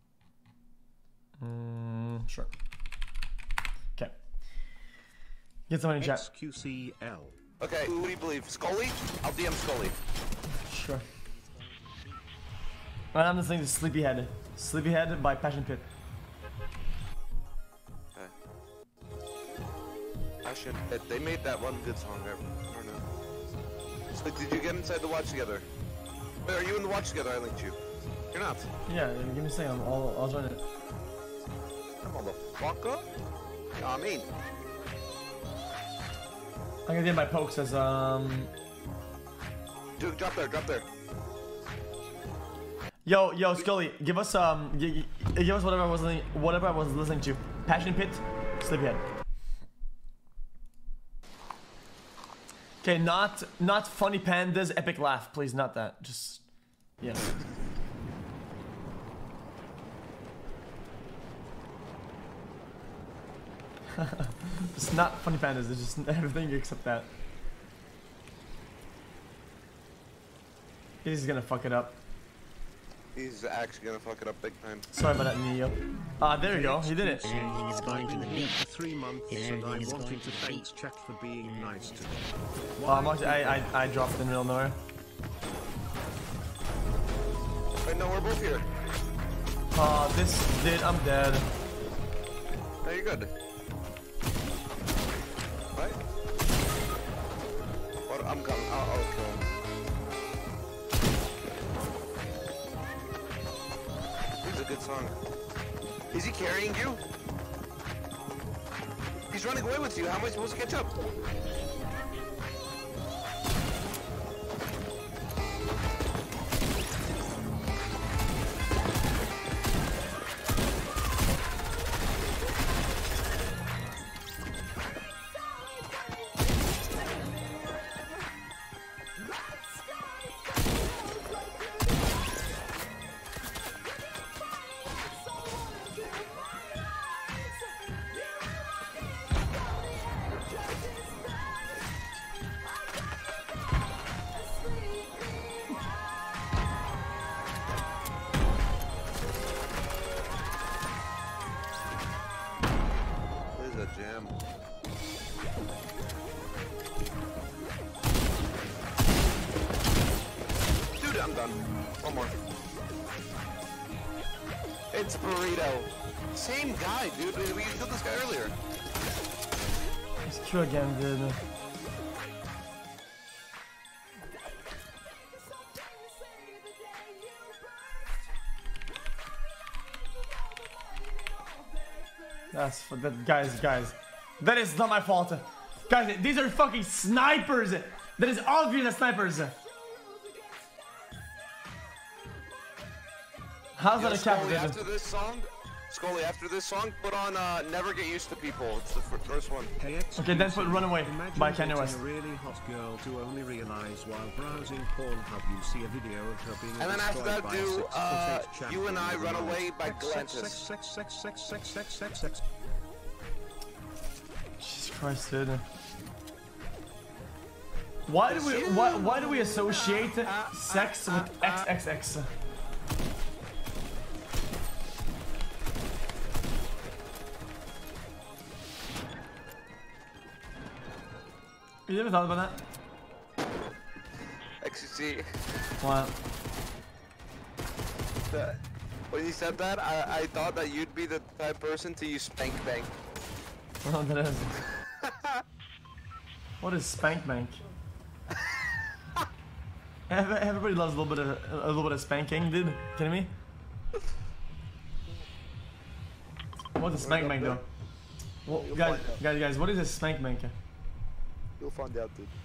Sure. Okay. Get someone in chat. XQCL. Okay, who do you believe? Scully? I'll DM Scully. Sure. Right, I'm listening to Sleepyhead. Sleepyhead by Passion Pit. They made that one good song ever. I don't know. So did you get inside the watch together? Wait, are you in the watch together? I linked you. You're not. Yeah, give me a second. I'll join it. Motherfucker. I mean. I'm gonna get my pokes as Dude, drop there, drop there. Yo, Scully, give us give us whatever I was listening to. Passion Pit, Sleepyhead. Okay, not Funny Pandas, Epic Laugh, please, not that. Just yeah. It's not Funny Pandas, it's just everything except that. He's gonna fuck it up. He's actually gonna fuck it up big time. Sorry about that, Neo. There you go, he did it. Everything is going to the beat. 3 months and Everything I'm is wanting going to to the thanks beat. chat for being nice to me. I dropped in real nowhere. Wait, no, we're both here. This dude, I'm dead. No, you're good. Right? What? I'm coming. I'll kill him. This is a good song. Is he carrying you? He's running away with you. How am I supposed to catch up? This is a jam. Dude, I'm done. One more. It's Burrito. Same guy, dude. We killed this guy earlier. It's true again, dude. That's for that, guys. That is not my fault. Guys, these are fucking snipers. That is obvious snipers. How's that a Scully, cap? Scully, after this song, put on Never Get Used to People. It's the first one. Hey, Okay, then put Runaway Imagine by Kanye dating West. a really hot girl to only realize while browsing Pornhub you see a video of her being And then after destroyed that, by a do 6'8" You and I champion Run with a Away by knife. Galantis. Sex. Jesus Christ, dude. Why do we associate sex with XXX? You ever thought about that? XCC. What? When you said that, I thought that you'd be the type person to use Spank Bank. Oh, that is. What is Spank Bank? Everybody loves a little bit of spanking, dude. Kidding me? What's a Spank Bank though? Well, guys, what is a Spank Bank? You'll find out, dude.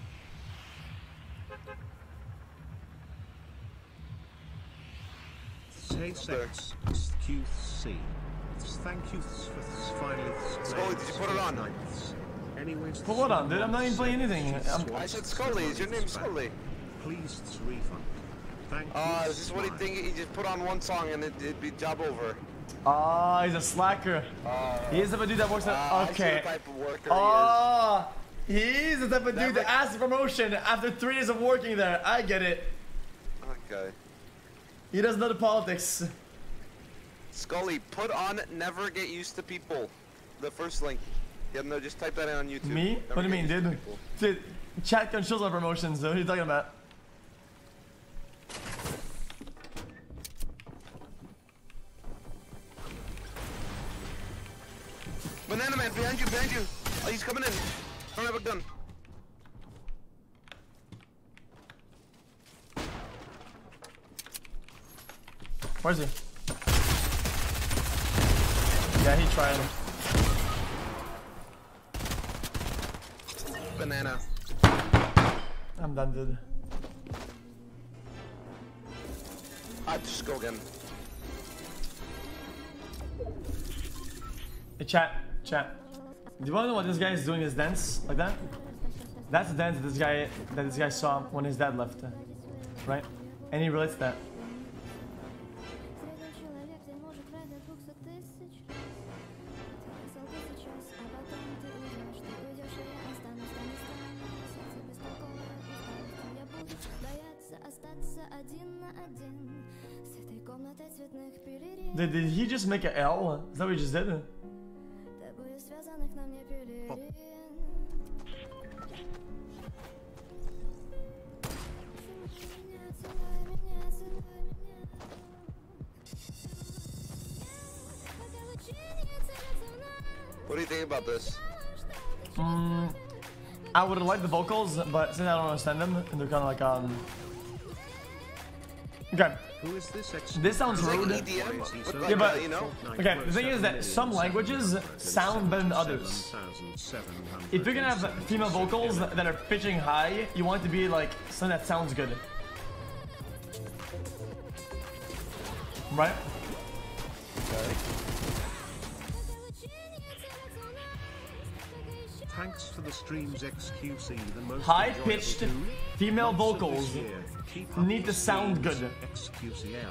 Say sex, QC. Thank you for finally. Scully, did you put it on? Anyways, Put what on, dude? I'm not even playing anything. I said Scully. Is your name Scully? Please refund. Thank you. Is this what he think? He just put on one song and it'd be job over. Ah, he's a slacker. He's the type of dude that works at. I see the Okay. type of worker Ah, he's the type of dude Never- that asks for promotion after 3 days of working there. I get it. he is. Okay. He doesn't know the politics. Scully, put on Never Get Used to People. The first link. Yeah, no, just type that in on YouTube. Me? Never What do you Get mean, Used to dude? People. Dude, chat controls our promotions. What are you talking about? Banana Man, behind you, behind you. Oh, he's coming in. Don't have a gun. Where is he? Yeah, he tried. banana. I'm done, dude. I just go again. Hey, chat. Do you wanna know what this guy is doing his dance like that? That's the dance that this guy saw when his dad left, right? And he relates to that. Did he just make an L? Is that what he just did? Pop. What do you think about this? I would have liked the vocals, but since I don't understand them, and they're kind of like okay. Who is this? This sounds It's like rude. EDM, but like, Yeah, but you know? okay. The thing is that some languages sound better than others. If you're gonna have female vocals that are pitching high, you want it to be like something that sounds good, right? Thanks for the streams, XQC, the most High-pitched enjoyable female months of vocals this year. Keep up need the to sound streams, good. XQCL.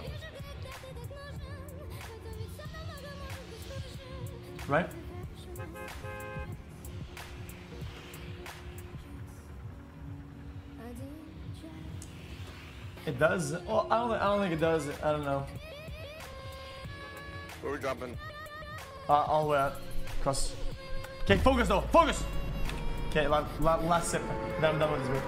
Right? It does. Well, I don't think it does. I don't know. Where we jumping? All the way out. Cross. Okay, focus though. Focus. Okay, last sip. Then I'm done with this bit.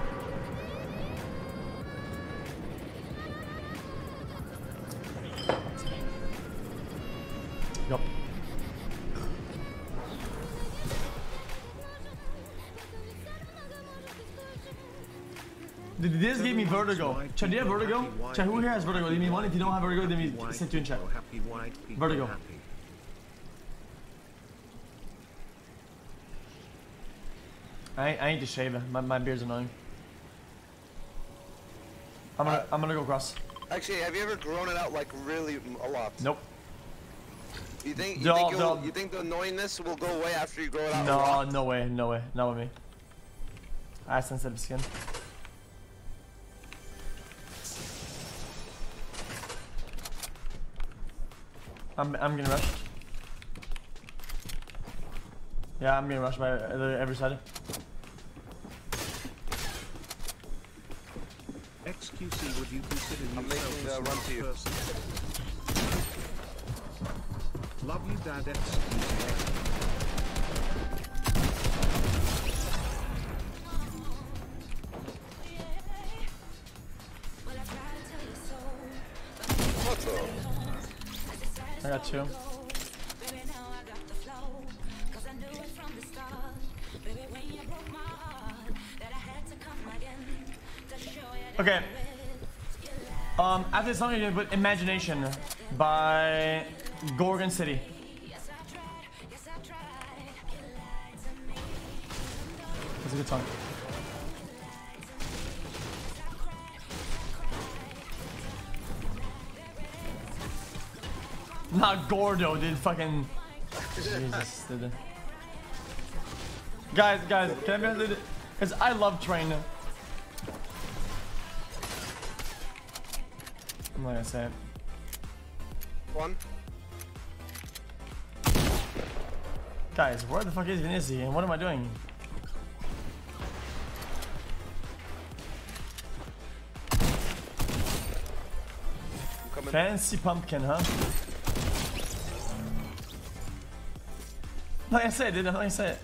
Yup. This gave me vertigo. Chad, do you have vertigo? Chad, who here has vertigo? Give me one. If you don't have vertigo, then we send you in chat. Happy white people Vertigo. happy. I need to shave. My beard's annoying. I'm gonna go across. Actually, have you ever grown it out like really a lot? Nope. You think No. you think the annoyingness will go away after you grow it out? a lot? No way. Not with me. I have sensitive skin. I'm getting rushed. Yeah, I'm getting rushed by every side. XQC, would you consider I'm yourself making a a run smart to you. person? Love you, Dad. XQC. What the? I got two. Okay. After this song, you're gonna put Imagination by Gorgon City. That's a good song. Not Gordo, dude. Fucking. Jesus, dude. Guys, can I be, because I love Train. I'm not gonna say it. One. Guys, where the fuck is Vinizzi and what am I doing? I'm coming. Fancy pumpkin, huh? Like I said, dude, like I said.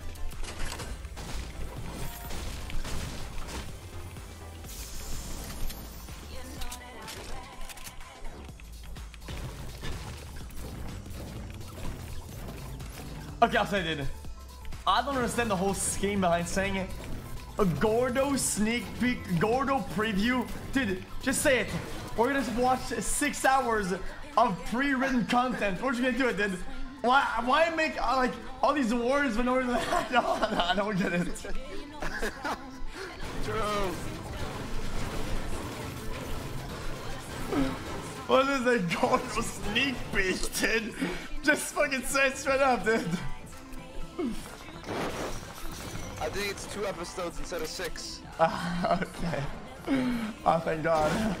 Okay, I'll say it, dude. I don't understand the whole scheme behind saying it. A Gordo sneak peek, Gordo preview. Dude, just say it. We're gonna watch 6 hours of pre-written content. We're just gonna do it, dude. Why make like all these words when we're I don't get it. True. What is they going for sneak peek, dude? Just fucking say it straight up, dude. I think it's 2 episodes instead of 6. Okay. Oh, thank God.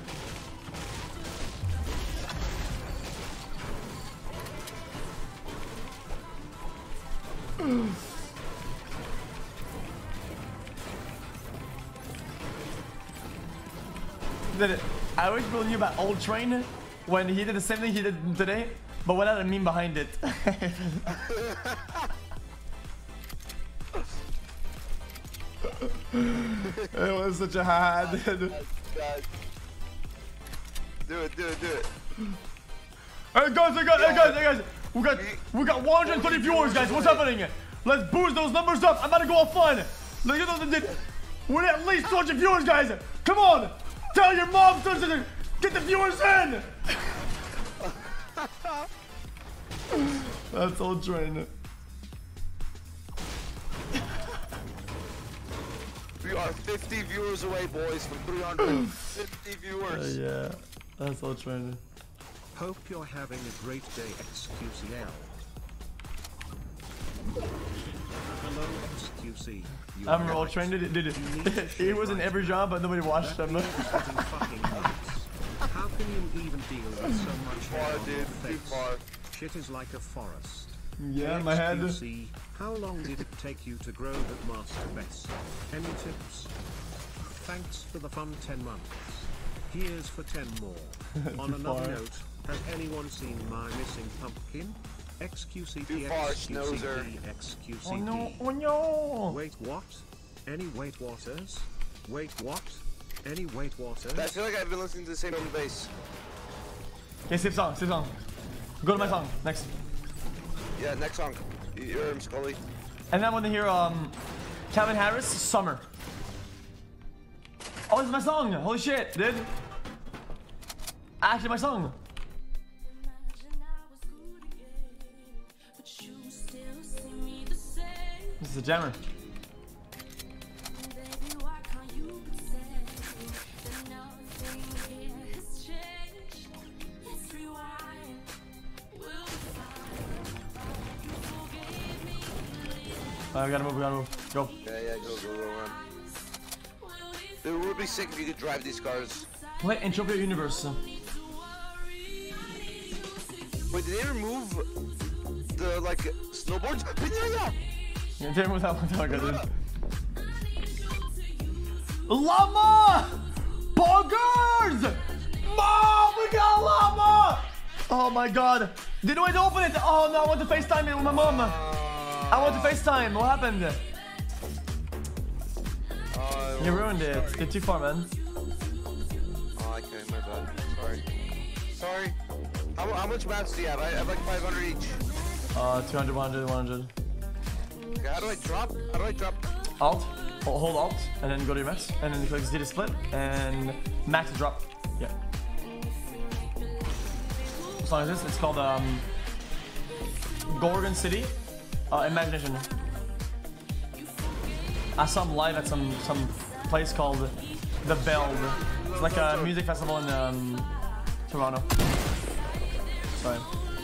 I wish people knew about Old Train when he did the same thing he did today, but without a meme behind it. It was such a hard. God. Do it. Hey guys! We got 130 viewers, guys. What's happening? Let's boost those numbers up. I'm about to go have fun. Look at those. We're at least 200 viewers, guys. Come on! Tell your mom to get the viewers in. That's Old Train. We are 50 viewers away, boys, from 350 viewers. Yeah, that's Old Train. Hope you're having a great day, XQCL. Hello, XQC. You I'm are Old right. Train. He was in every job, but nobody watched him. How can you even deal with so much hair on your face? Shit is like a forest. Yeah, my head. XQC, how long did it take you to grow that master best? Any tips? Thanks for the fun 10 months. Here's for 10 more. On another note, has anyone seen my missing pumpkin? XQCD, Too far, Snowzer. XQCD. Oh no! Oh no! Wait, what? Any Weight Waters? Wait, what? Any Weight Waters? I feel like I've been listening to the same on the bass. Okay, skip song. Go to my song next. Yeah, next song. You're Scully. And then I want to hear Calvin Harris, Summer. Oh, this is my song! Holy shit, dude! Actually, my song. This is a jammer. We gotta move, Go. Yeah, go, run. It would be sick if you could drive these cars. Play Entropia Universe. Wait, did they ever move the, like, snowboards? Pinata! Yeah, didn't move that one down, dude. Llama! Boggers! Mom, we got a llama! Oh my god. Didn't wait to open it. Oh no, I want to FaceTime it with my mom. I want to FaceTime. What happened? You ruined it. It's too far, man. Oh, okay, my bad. Sorry. How much mats do you have? I have like 500 each. 200, 100, 100. Okay, how do I drop? Alt. Hold Alt, and then go to your max, and then click Z to split, and max to drop. Yeah. What song is this? It's called Gorgon City. Imagination. I saw him live at some place called The Beld. It's like a music festival in Toronto. Sorry.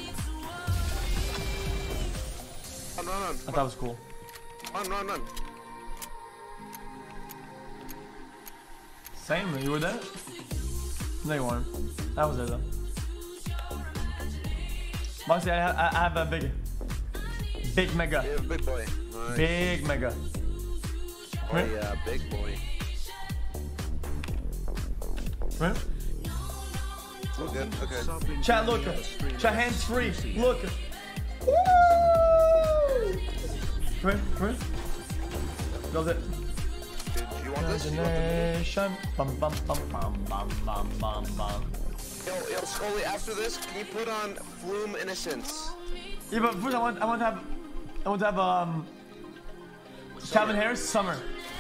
Run. I thought it was cool. Run. Same, you were there? No, you weren't. I was there though. Honestly, I have a big mega. Yeah, big boy. Nice. Big mega. Oh yeah, big boy. Right? Look good, okay. Chat, look. Chat, hands free. Look. Woo! Right? Does it? Dude, do you want this? Imagination. Bum. Yo, Scully, after this, can you put on Flume Innocence? Yeah, but first I want to have Calvin Harris, Summer.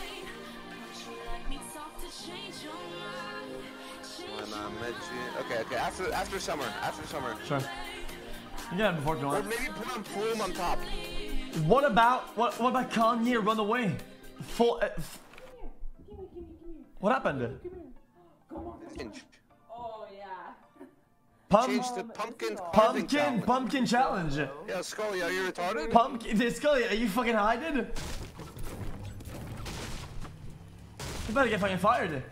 Okay, after summer. Sure. You can have before if you Or want. maybe put on Flume on top. What about Kanye Runaway? full. What happened? Change. Oh yeah. Change to Pumpkin challenge. Yeah, Scully, are you retarded? Pumpkin. Scully, are you fucking high, dude? You better get fucking fired.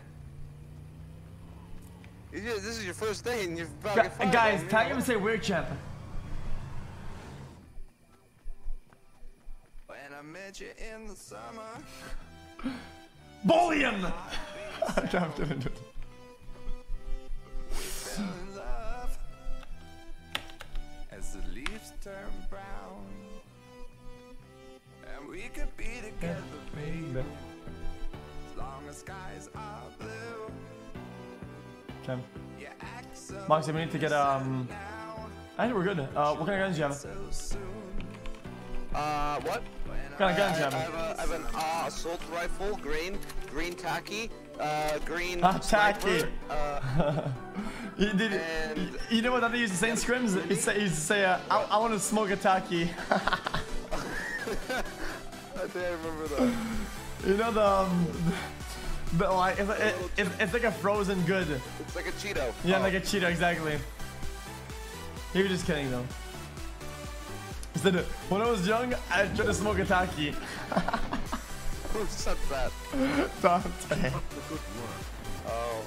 This is your first day and you're about to get fired. Guys, tag him and say weird champ. When I met you in the summer. Bully him! I'm kidding. Fell in love as the leaves turn brown, and we could be together, baby, as long as skies are blue. Okay. You act so Moxie, we need to get I think we're good. What kind of guns do you have? so soon. What? What kind of guns do you I have? have an assault rifle, green tacky, green Tacky. sniper, You know what I used to say in scrims? He used to say, I want to smoke a tacky. I think I remember that. You know the like it's like a frozen good. It's like a Cheeto. Yeah, like a Cheeto, exactly. He was just kidding though. He said, when I was young, I tried to smoke a tacky. Who said that? Dante. Oh.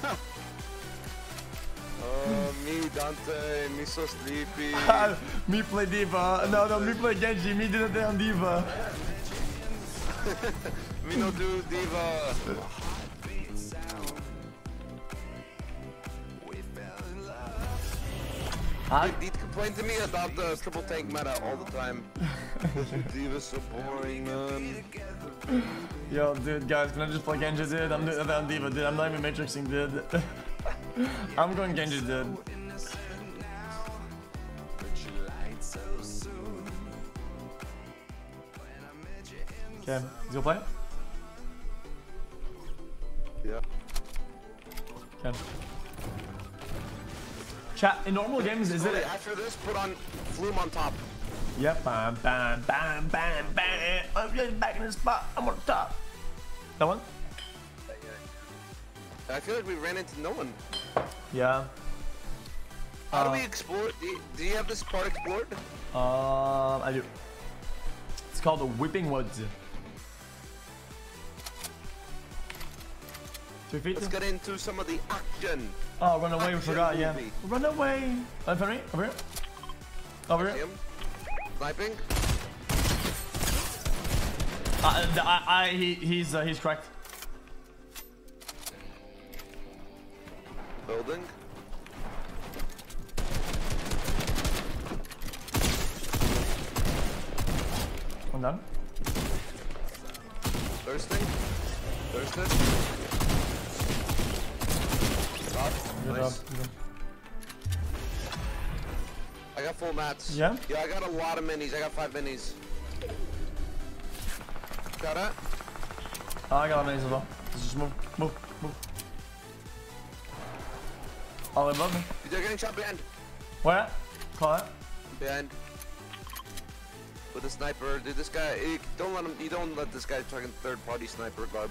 Oh, me, Dante, me so sleepy. Me play Diva. No, me play Genji. Me did a damn Diva. Me no do diva. He'd complain to me about the triple tank meta all the time. Diva's so boring, man. Yo, dude, guys, can I just play Genji, dude? I'm Diva, dude. I'm not even matrixing, dude. I'm going Genji, dude. Okay, he's gonna play? Yeah. Okay. Chat, in normal games, is it? After this, put on Flume on top. Yep, bam, bam, bam, bam, bam. I'm just back in the spot. I'm on top. That one? I feel like we ran into no one. Yeah. How do we explore? Do you have this part explored? I do. It's called the Whipping Woods. 2 feet? Let's get into some of the action. Oh, run away, we forgot, yeah. Movie. Run away! In front of me, over here. Over See here. him? Sniping? He's correct. Building. One down. Thirsting. Thirsted. Stop. Good Nice. job. Good job. I got full mats. Yeah? Yeah, I got a lot of minis. I got 5 minis. Got it? I got a maze as well. Just move. Oh, above me. They're getting shot behind. Where? Call it. Behind. With a sniper. Dude, this guy, you don't let this guy fucking third-party sniper guard.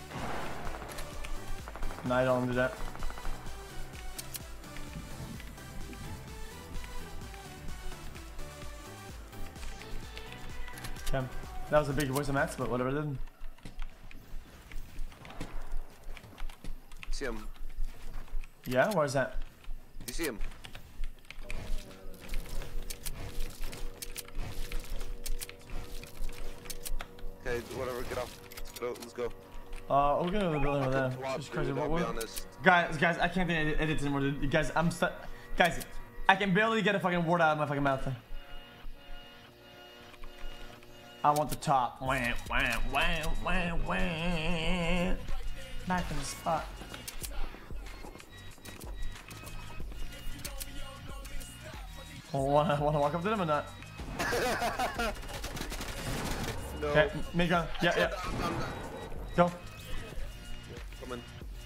No, I don't do that. Okay. That was a big voice of Max, but whatever it did. See him. Yeah, where's that? You see him? Okay, whatever, get off. Let's go. We're gonna go to the building over there. Just crazy. Dude, I'll be honest. Guys, I can't edit anymore, dude. Guys, I'm stuck. Guys, I can barely get a fucking word out of my fucking mouth. I want the top. Wah, wah, wah, wah, wah. Back in the spot. Wanna walk up to them or not? No. Okay, make gun. Yeah. Go. Come in.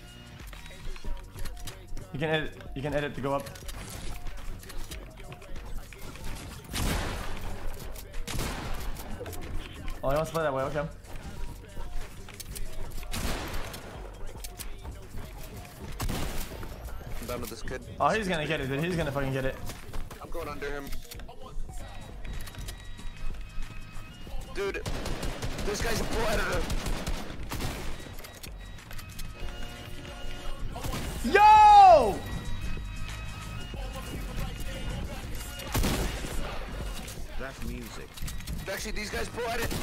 You can edit to go up. Oh, he wants to play that way, okay. down to this kid. Oh, he's gonna get it, dude. He's gonna fucking get it. I'm going under him. Dude, this guy's a pro editor. Yo! That music. Actually, these guys pro edit.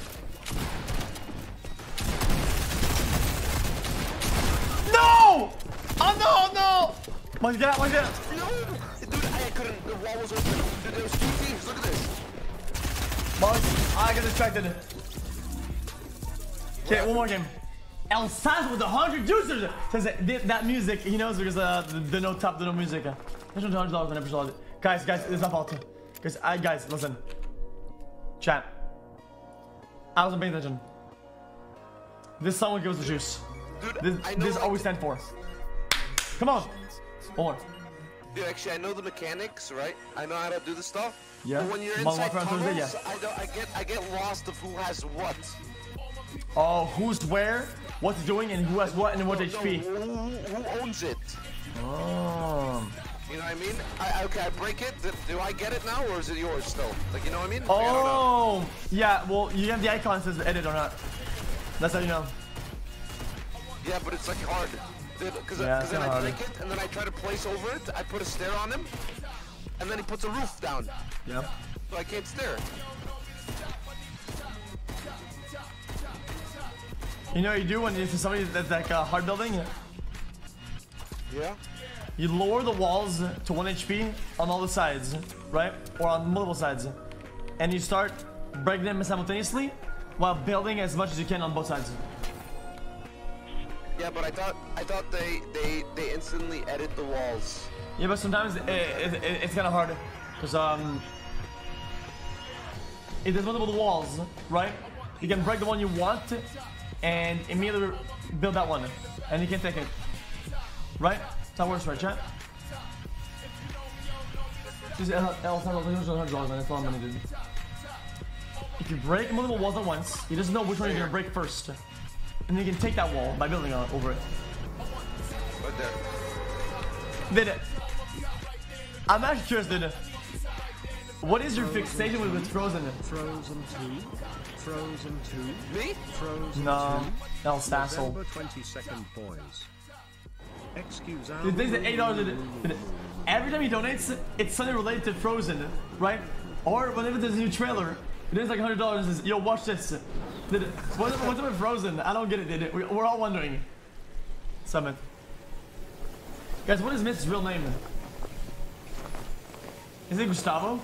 No! Oh no, no! Watch that, watch that. No! Dude, I couldn't. The wall was open. Dude, there was 2 teams. Look at this. Boss, I got distracted. Okay, one more game. El Saz with 100 juicers says that music he knows because the no top, the no music. There's no $100 on every solid. Guys, it's not fault. Guys, listen. Chat. I wasn't paying attention. This song will give us the juice. Dude, This always stand for. Come on. One more. Dude, actually, I know the mechanics, right? I know how to do the stuff. Yeah. But when you're Modern inside Warfare on Thursday, tunnels, yeah. I get lost of who has what. Oh, who's where, what's doing, and who has what, and what HP. Who owns it? Oh. You know what I mean? Okay, I break it. Do I get it now, or is it yours still? Like, you know what I mean? Like, Oh. Yeah. Well, you have the icon that says edit or not. That's how you know. Yeah, but it's like hard. Because Yeah, it's then I hard. break it, and then I try to place over it. I put a stair on him, and then he puts a roof down. Yep. So I can't stair. You know what you do when it's somebody that's like hard building? Yeah? You lower the walls to 1 HP on all the sides, right? Or on multiple sides. And you start breaking them simultaneously while building as much as you can on both sides. Yeah, but I thought they instantly edit the walls. Yeah, but sometimes it's kind of hard. Because, if there's multiple walls, right? You can break the one you want and immediately build that one. And you can take it. Right? That's how it works, right, chat? Just $100, man. That's all I'm gonna do. If you break multiple walls at once, you just know which one you're gonna break first. And then you can take that wall by building on over it. Right there. Then, I'm actually curious, dude. What is your fixation with Frozen? Frozen 2. Frozen 2. Me? Frozen No, 2. El Sassel. November 22nd, boys. Excuse Dude, things at $8. Every time he donates, it's something related to Frozen, right? Or whenever there's a new trailer, it is like $100 and says, yo, watch this. Dude, what's up with Frozen? I don't get it, dude. We're all wondering. Summit. Guys, what is Mist's real name? Is it Gustavo?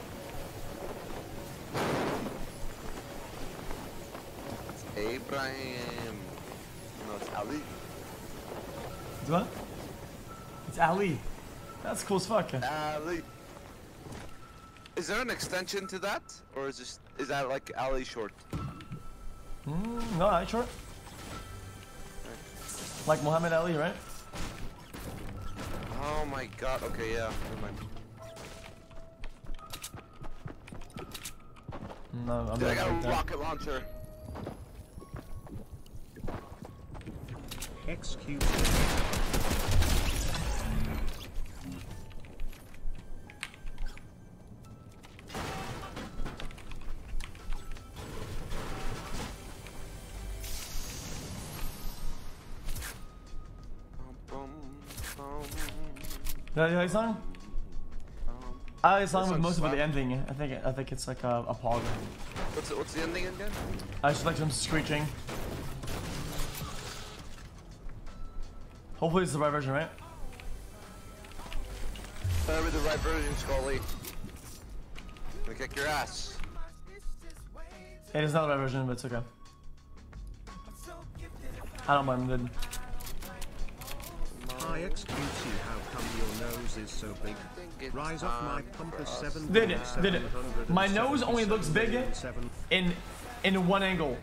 Abraham. No, it's Ali. It's what? It's Ali. That's cool as fuck. Ali. Is there an extension to that, or is that like Ali short? No, I sure. Like Muhammad Ali, right? Oh my God. Okay, yeah. Never mind. No, I'm Dude, I not got a like that. rocket launcher. Excuse You like the song? I like the song This with most song's of the ending. I think it's like a pog. What's the ending again? I just like some screeching. Hopefully it's the right version, right? With the right version, Scully. Gonna kick your ass. It is not the right version, but it's okay. I don't mind, dude. Hi XQC, how come your nose is so big? Rise off my pumper 7. Did it. My nose only looks big in one angle.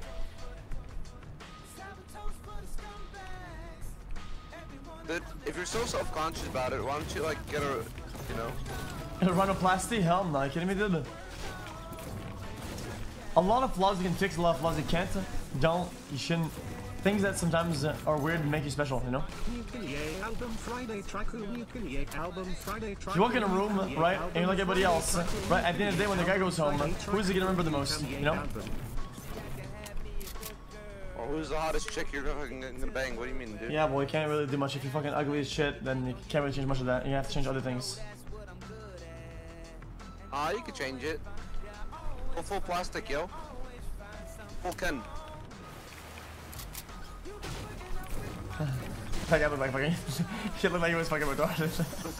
Dude, if you're so self-conscious about it, why don't you like get a, you know? A rhinoplasty? Hell no, you kidding me, dude? A lot of flaws you can fix, a lot of flaws you can't. Don't, you shouldn't. things that sometimes are weird and make you special, you know? If you walk in a room, right, and you're like everybody else, right, at the end of the day when the guy goes home, who is he gonna remember the most, you know? Or who's the hottest chick you're gonna bang? What do you mean, dude? Yeah, well, you can't really do much. If you're fucking ugly as shit, then you can't really change much of that. You have to change other things. You could change it. Go full plastic, yo. Full Ken. That guy looked like fucking. He looked like he was fucking retarded.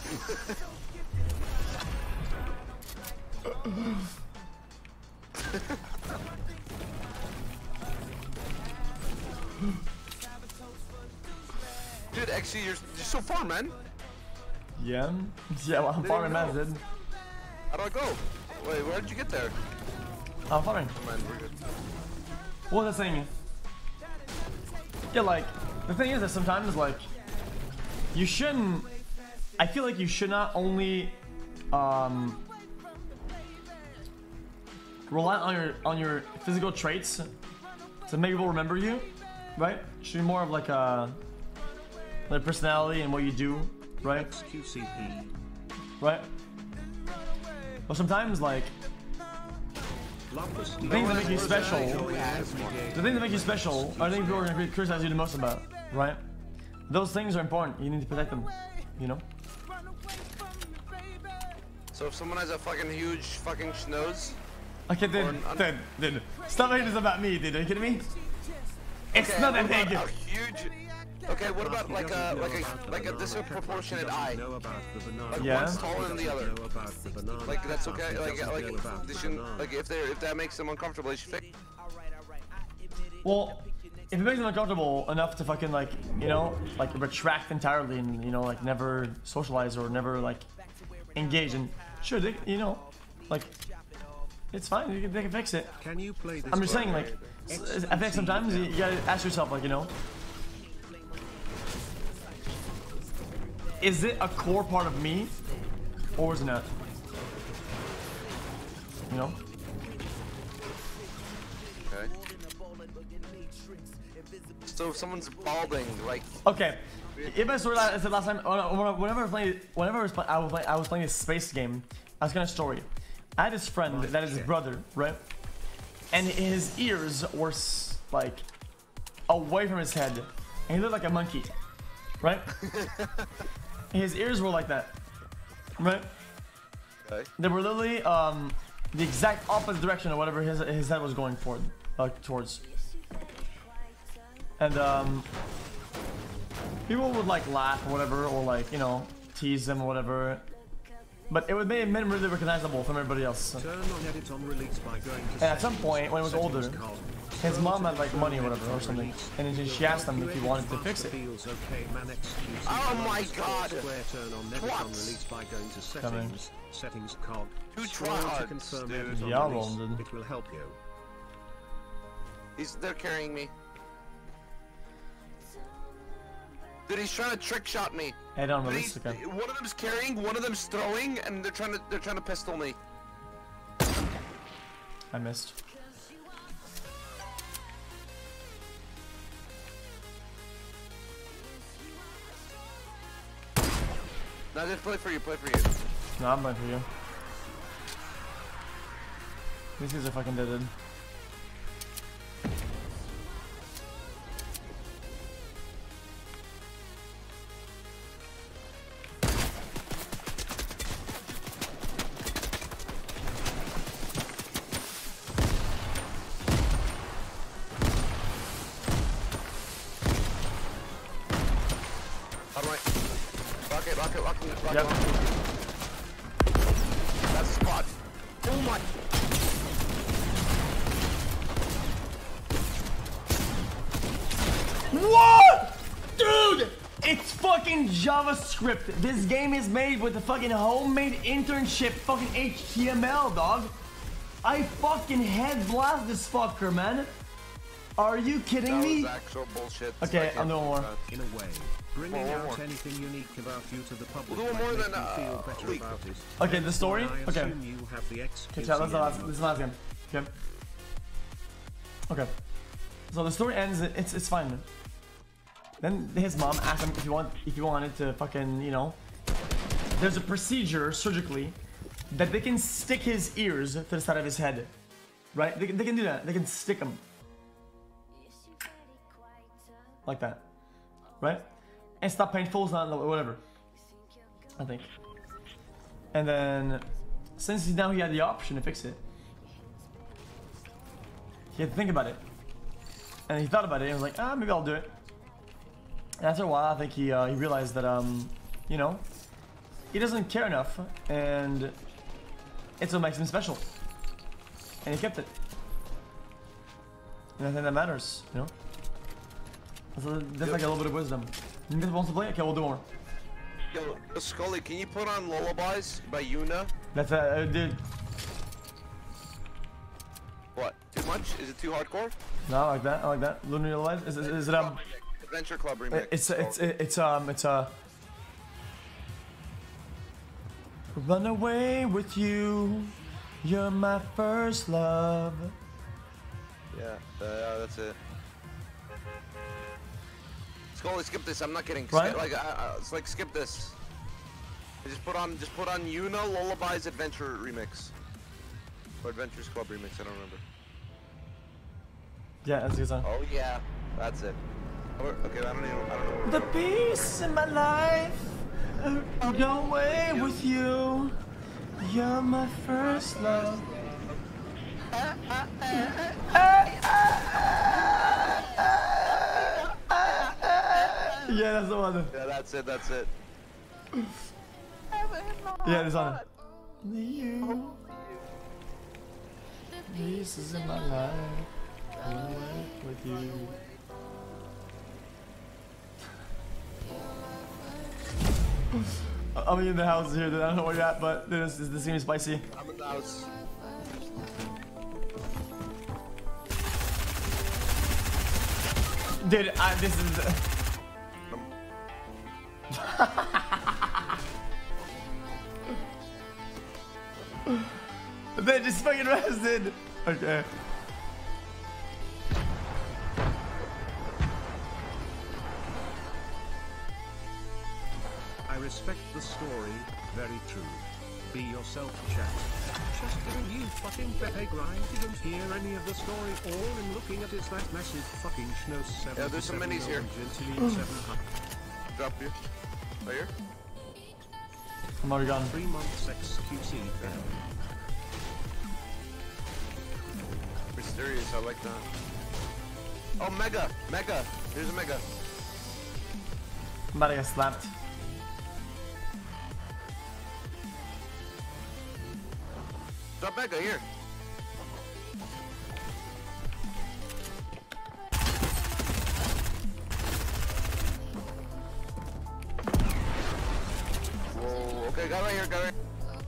Dude, actually, you're so far, man. Yeah? Yeah, well, I'm farming, man, dude. How do I go? Wait, where did you get there? I'm farming. Oh, man, we're good. What was I saying? Yeah, like, the thing is that sometimes, like, you shouldn't. I feel like you should not only rely on your physical traits to make people remember you, right? It should be more of like a personality and what you do, right? XQCP. Right? But sometimes, like, the things that make you special, the things that make you special are the things people are going to criticize you the most about, right? Those things are important. You need to protect them, you know? So if someone has a fucking huge fucking schnoz, Okay, dude, stop making this about me, dude. Are you kidding me? It's okay, not that what big. about a huge. Okay, what about like a disproportionate eye? Like Yeah. one's taller than the other. Like that's okay. Like they shouldn't. Like if that makes them uncomfortable, they should fix. Well, if it makes them uncomfortable enough to fucking like, you know, like retract entirely and, you know, like never socialize or never like engage and sure, they, you know, like it's fine. They can fix it. Can you play this? I'm just saying, like, I think sometimes you gotta ask yourself, like, you know, is it a core part of me, or is it not? You know? Okay. So if someone's balding, like. Okay. If I sort out, I said last time, whenever I was playing this space game, I was gonna story. I had this friend that is his brother, right? And his ears were like away from his head, and he looked like a monkey, right? His ears were like that, right? Okay. They were literally the exact opposite direction of whatever his head was going for, towards. And people would like laugh or whatever, or like, you know, tease them or whatever. But it would make him really recognizable from everybody else. Turn on edit on release by going to And at some point, when he was older, his mom had like money or whatever or something, and then she asked him if he wanted to fix it. Oh my God! Turn on edit on release by going to settings. Settings cog. Who Scroll to tryhards, confirm dude? edit on Yeah, release. London. It will help you. They're carrying me. Dude, he's trying to trick shot me. I don't Dude, release, okay. one of them's carrying, one of them's throwing, and they're trying to pistol me. I missed. No, just play for you, play for you. No, I'm playing for you. These guys are fucking dead. How do I? Rocket. Yep. That's the spot. Oh my. What? Dude! It's fucking JavaScript. This game is made with a fucking homemade internship fucking HTML, dog. I fucking head blast this fucker, man. Are you kidding That me? was actual bullshit. Okay, I'm doing more. In a way, bringing One out more. anything unique about you to the public We'll do might more make than, you feel better week. about it. Okay, the story? I Okay. assume you have the Okay, chat, this is the last game. Okay. Okay. So the story ends. It's fine. Then his mom asked him if he wanted to fucking, you know. There's a procedure surgically that they can stick his ears to the side of his head, right? They can do that. They can stick them like that, right? And stop painful, it's not whatever. I think. And then since now he had the option to fix it, he had to think about it. And he thought about it and was like, ah, maybe I'll do it. And after a while, I think he realized that, you know, he doesn't care enough, and it's what makes him special. And he kept it. And I think that matters, you know? That's like a little bit of wisdom. You guys want to play? Okay, we'll do more. Yo, Scully, can you put on Lullabies by Yuna? That's dude. What? Too much? Is it too hardcore? No, I like that. I like that. Lunar Live. Is it Adventure Club remix. It's Run away with you. You're my first love. Yeah, that's it. Scully, skip this. I'm not kidding. Right? It's like skip this. Just put on Yuna Lullabies Adventure remix. Or Adventures Club remix. I don't remember. Yeah, that's a good song. Oh yeah, that's it. Okay, I don't know. The peace in my life. Go away with you. You're my first love. Yeah, that's the one. Yeah, that's it. That's it. Yeah, it's on it. You. Pieces in my life. Go away with you. I'm in the house here, dude. I don't know where you're at, but dude, this is gonna be spicy. I'm in the house. Dude, this is. They just fucking rested. Okay. I respect the story, very true. Be yourself, chat. Just kidding, you fucking Pepe Grind didn't hear any of the story. All in looking at is that massive fucking Schnoss 7. Yeah, there's some minis here. Drop you. Right here? I'm already gone. 3 months XQC down. Mysterious, I like that. Oh, Mega! Mega! Here's a Mega. I'm about to get slapped. Drop Mega here. Whoa, okay, got right here, got right.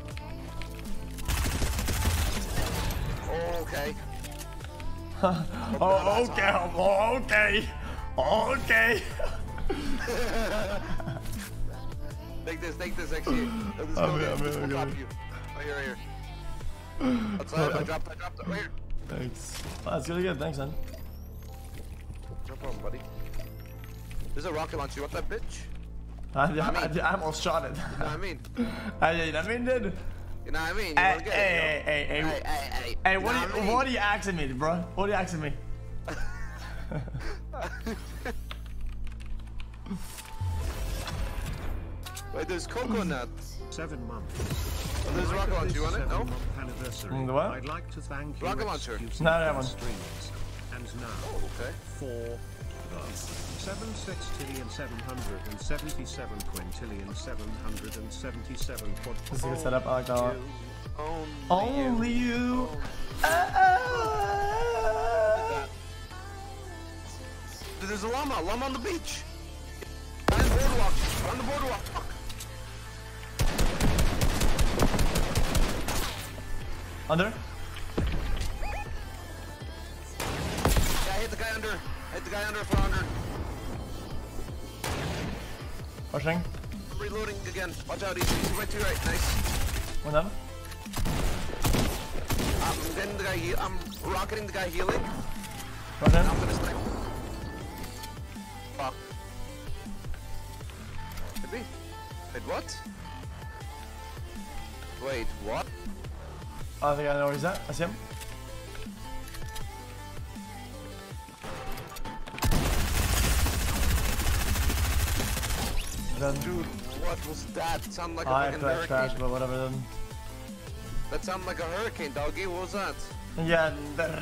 Okay. Oh, okay. Oh, okay. Okay. Take this, actually. Let's go. I'm in. Right here. Outside, I dropped it right here. Thanks. Oh, that's really good. Thanks, man. No problem, buddy. There's a rocket launcher. You want that bitch? I almost shot it. You know what I mean? You know what I mean, dude? You know what I mean? You wanna get it, Hey, what are you asking me, bro? What are you asking me? Wait, there's coconut. 7 months. Oh, there's a rocket launcher. You want it? No? Anniversary. The what? I'd like to thank you. Rocket launcher. No, that one. Streams. And now Oh, okay. for the 7,677,777 quintillion 777 This is a good setup. I like that a lot. Only you. Dude, there's a llama on the beach. On the boardwalk. On the boardwalk. Fuck. Under? Yeah, I hit the guy under. For 100. Pushing. Reloading again. Watch out, easy. Right to your right. Nice. One down. I'm rocketing the guy healing. Right I'm now. gonna snipe. Fuck. Could be. Wait, what? Wait, what? I think I know where he's at. I see him. Then Dude, what was that? It sounded like a I fucking flash hurricane. trash, but whatever then. That sounded like a hurricane, doggy. What was that? Yeah.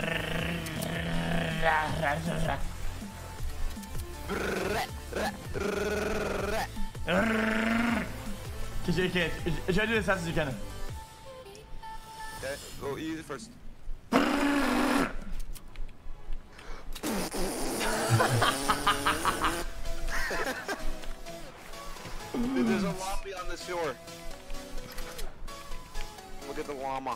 You can't. Try to do this as fast as you can. Okay, go easy first. Dude, there's a llama on the shore. Look at the llama.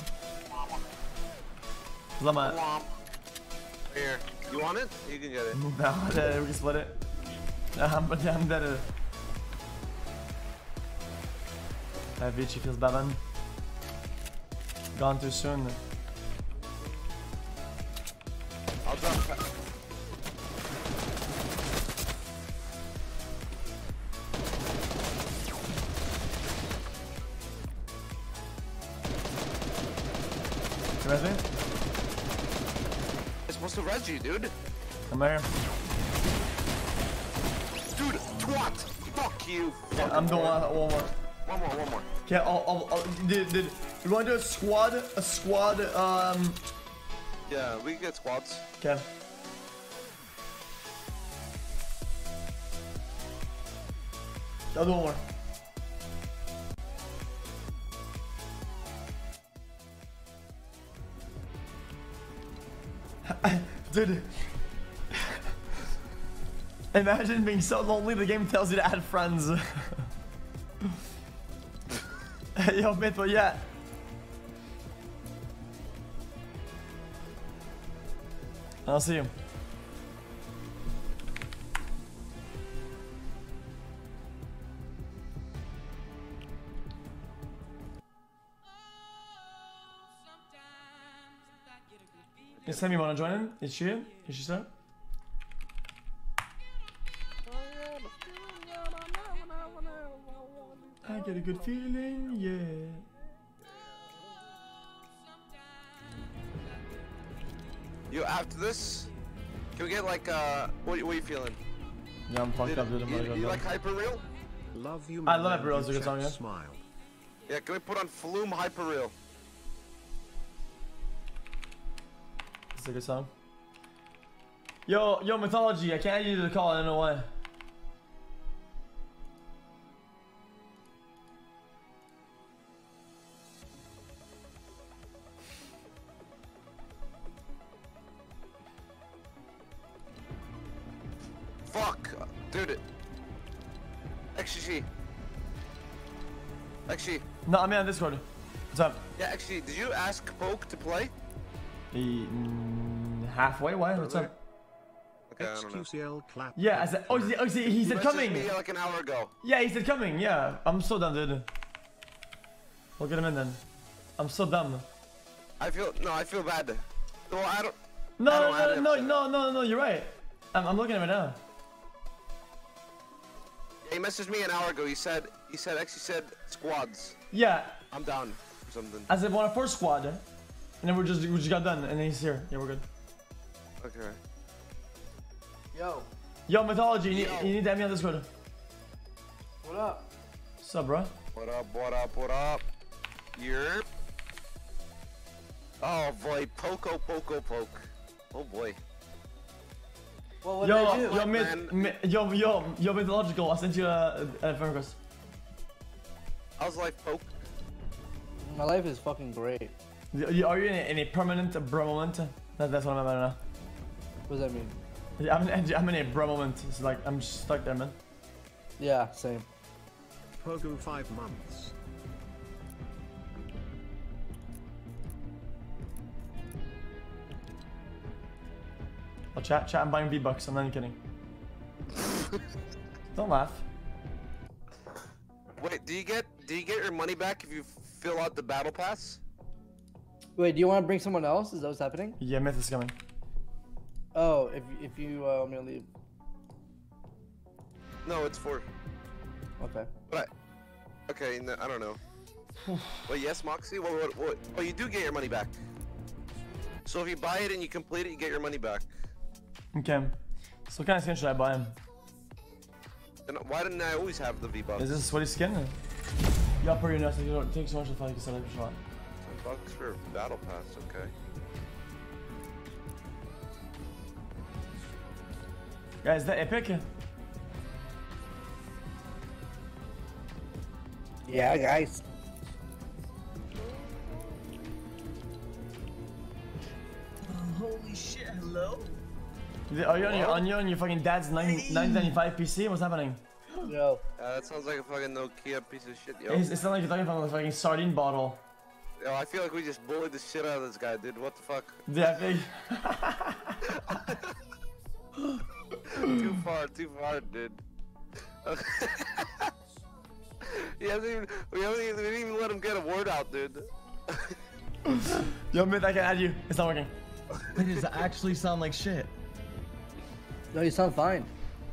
Llama. Llama. Here. You want it? You can get it. No, we can split it. But yeah, I'm dead. Vici feels bad, man. Gone too soon. I'll drop. You res me? It's supposed to res you, dude. I'm right here. Dude, twat! Fuck you! Yeah, I'm doing one more. One more. Okay, dude, you wanna do a squad? Yeah, we can get squads. Okay. I'll do one more. Dude. Imagine being so lonely the game tells you to add friends. Yo, Mythra, yeah. I'll see you. Is Sammy wanna join in? Is she in? Is she there? I get a good feeling, yeah. Yo, after this, can we get like, what are you feeling? Yeah, I'm fucked up, dude. I'm gonna go You down. like Hyperreal? Love you. I love man, Hyperreal, it's a good chat song, yeah. Smile. Yeah, can we put on Flume Hyperreal? It's a good song. Yo, Mythology, I can't add you to the call, I don't know why. Fuck, dude. Actually, No, I'm in on Discord. What's up? yeah, actually, did you ask Poke to play? Halfway? Why? What's up? Okay, I don't know. XQCL clap. Yeah, I said. Oh, he said Messaged coming. me like an hour ago. Yeah, he said coming. Yeah, I'm so dumb, dude. We'll get him in then. I'm so dumb. I feel bad. Well, I don't. No. You're right. I'm looking at it now. He messaged me an hour ago. He said actually said squads. Yeah, I'm down or something. I said want a first squad, and then we just got done, and then he's here. Yeah, we're good. Okay. Yo, Mythology, you Yo. need to add me on Discord. What up? What's up, bro? What up? Yerp. Oh boy, poke. Oh boy. Well, what did I do? Yo, Mythological, I sent you a friend request. How's life, poke? My life is fucking great. Are you in a permanent bro moment? That's what I'm about now. What does that mean? Yeah, I'm in a bro moment. It's like, I'm just stuck there, man. Yeah, same. Pogu 5 months. I'll chat, I'm buying V-Bucks, I'm not even kidding. Don't laugh. Wait, do you get your money back if you fill out the battle pass? Wait, do you want to bring someone else? Is that what's happening? Yeah, Myth is coming. Oh, if you want me to leave. No, it's 4. Okay. But okay, no, I don't know. Well, yes, Moxie. What? Well, you do get your money back. So if you buy it and you complete it, you get your money back. Okay. So what kind of skin should I buy him? And why didn't I always have the V-Bucks? Is this a sweaty skin? Yeah, pretty nice. It takes so much to fight. You can set up a shot. $10 for battle pass. Okay. Guys, is that epic? Yeah, guys. Holy shit, hello? Are you on your fucking dad's 995 PC? What's happening? Yo. That sounds like a fucking Nokia piece of shit, yo. It's not like you're talking from a fucking sardine bottle. Yo, I feel like we just bullied the shit out of this guy, dude. What the fuck? Yeah, I think. Too far, dude. We didn't even let him get a word out, dude. Yo, Myth, I can add you. It's not working. It does actually sound like shit. No, you sound fine.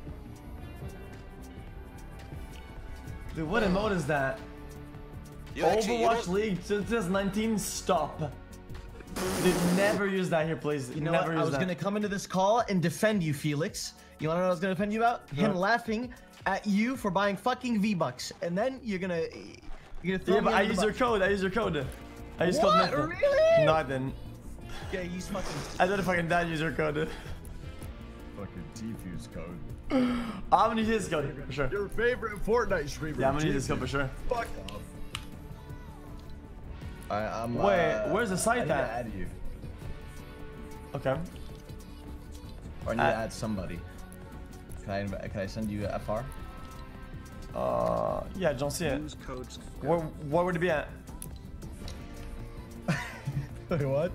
Dude, what emote is that? You actually- you Overwatch don't- League 2019, stop. Dude, never use that here, please. You know never what? use I was that. gonna come into this call and defend you, Felix. You wanna know what I was gonna defend you about? Him laughing at you for buying fucking V-Bucks. And then you're gonna throw Yeah, me but I under the used your bus. code. I used your code. I used What? code Myth. Really? No, I didn't. Yeah, use fucking I did a fucking dad use your code. fucking T-Fuse code. I'm gonna use his code for sure. Your favorite Fortnite streamer. Yeah, I'm gonna use this code for sure. Fuck off. I'm, Wait, where's the I site need to at? add you. Okay. Or I need to add somebody. Can I send you a FR? Yeah, don't see it. Use codes. Where would it be at? Wait, what?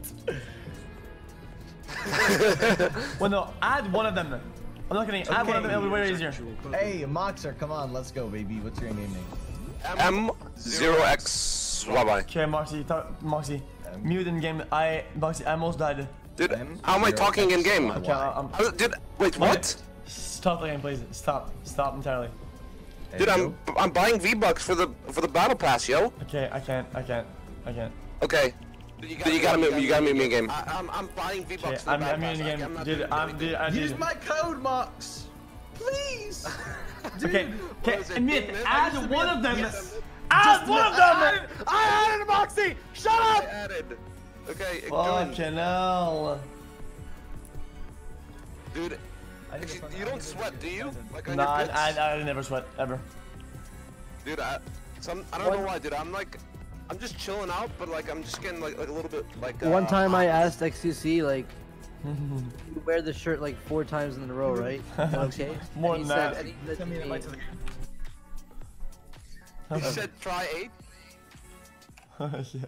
Well, no, add one of them. I'm not kidding. Add one of them. It'll be way easier. Hey, Moxer, come on, let's go, baby. What's your name? M0X. Okay, Moxie, mute in game. Moxie, I almost died. Dude, how am I talking in game? Okay, Dude, wait, what? Stop the game, please. Stop entirely. Dude, I'm buying V-Bucks for the battle pass, yo. Okay, I can't. Okay. You gotta move me in game. I'm buying Okay, V-Bucks. I'm in the game. Dude, I Use did. my code, Mox. Please. Okay, What is it, Myth, Myth? add one of them. Yes. Add one of them. I added Moxie. Shut I up. added. Okay, Fucking hell. dude. You don't sweat, do you? Like on Nah, your bits? I never sweat ever. Dude, I don't know why, dude. I'm just chilling out, but like I'm just getting like a little bit like. One time I asked XQC, like, you wear the shirt like 4 times in a row, right? Okay. More And he than said- that. and he said to me, He said try 8. Yeah.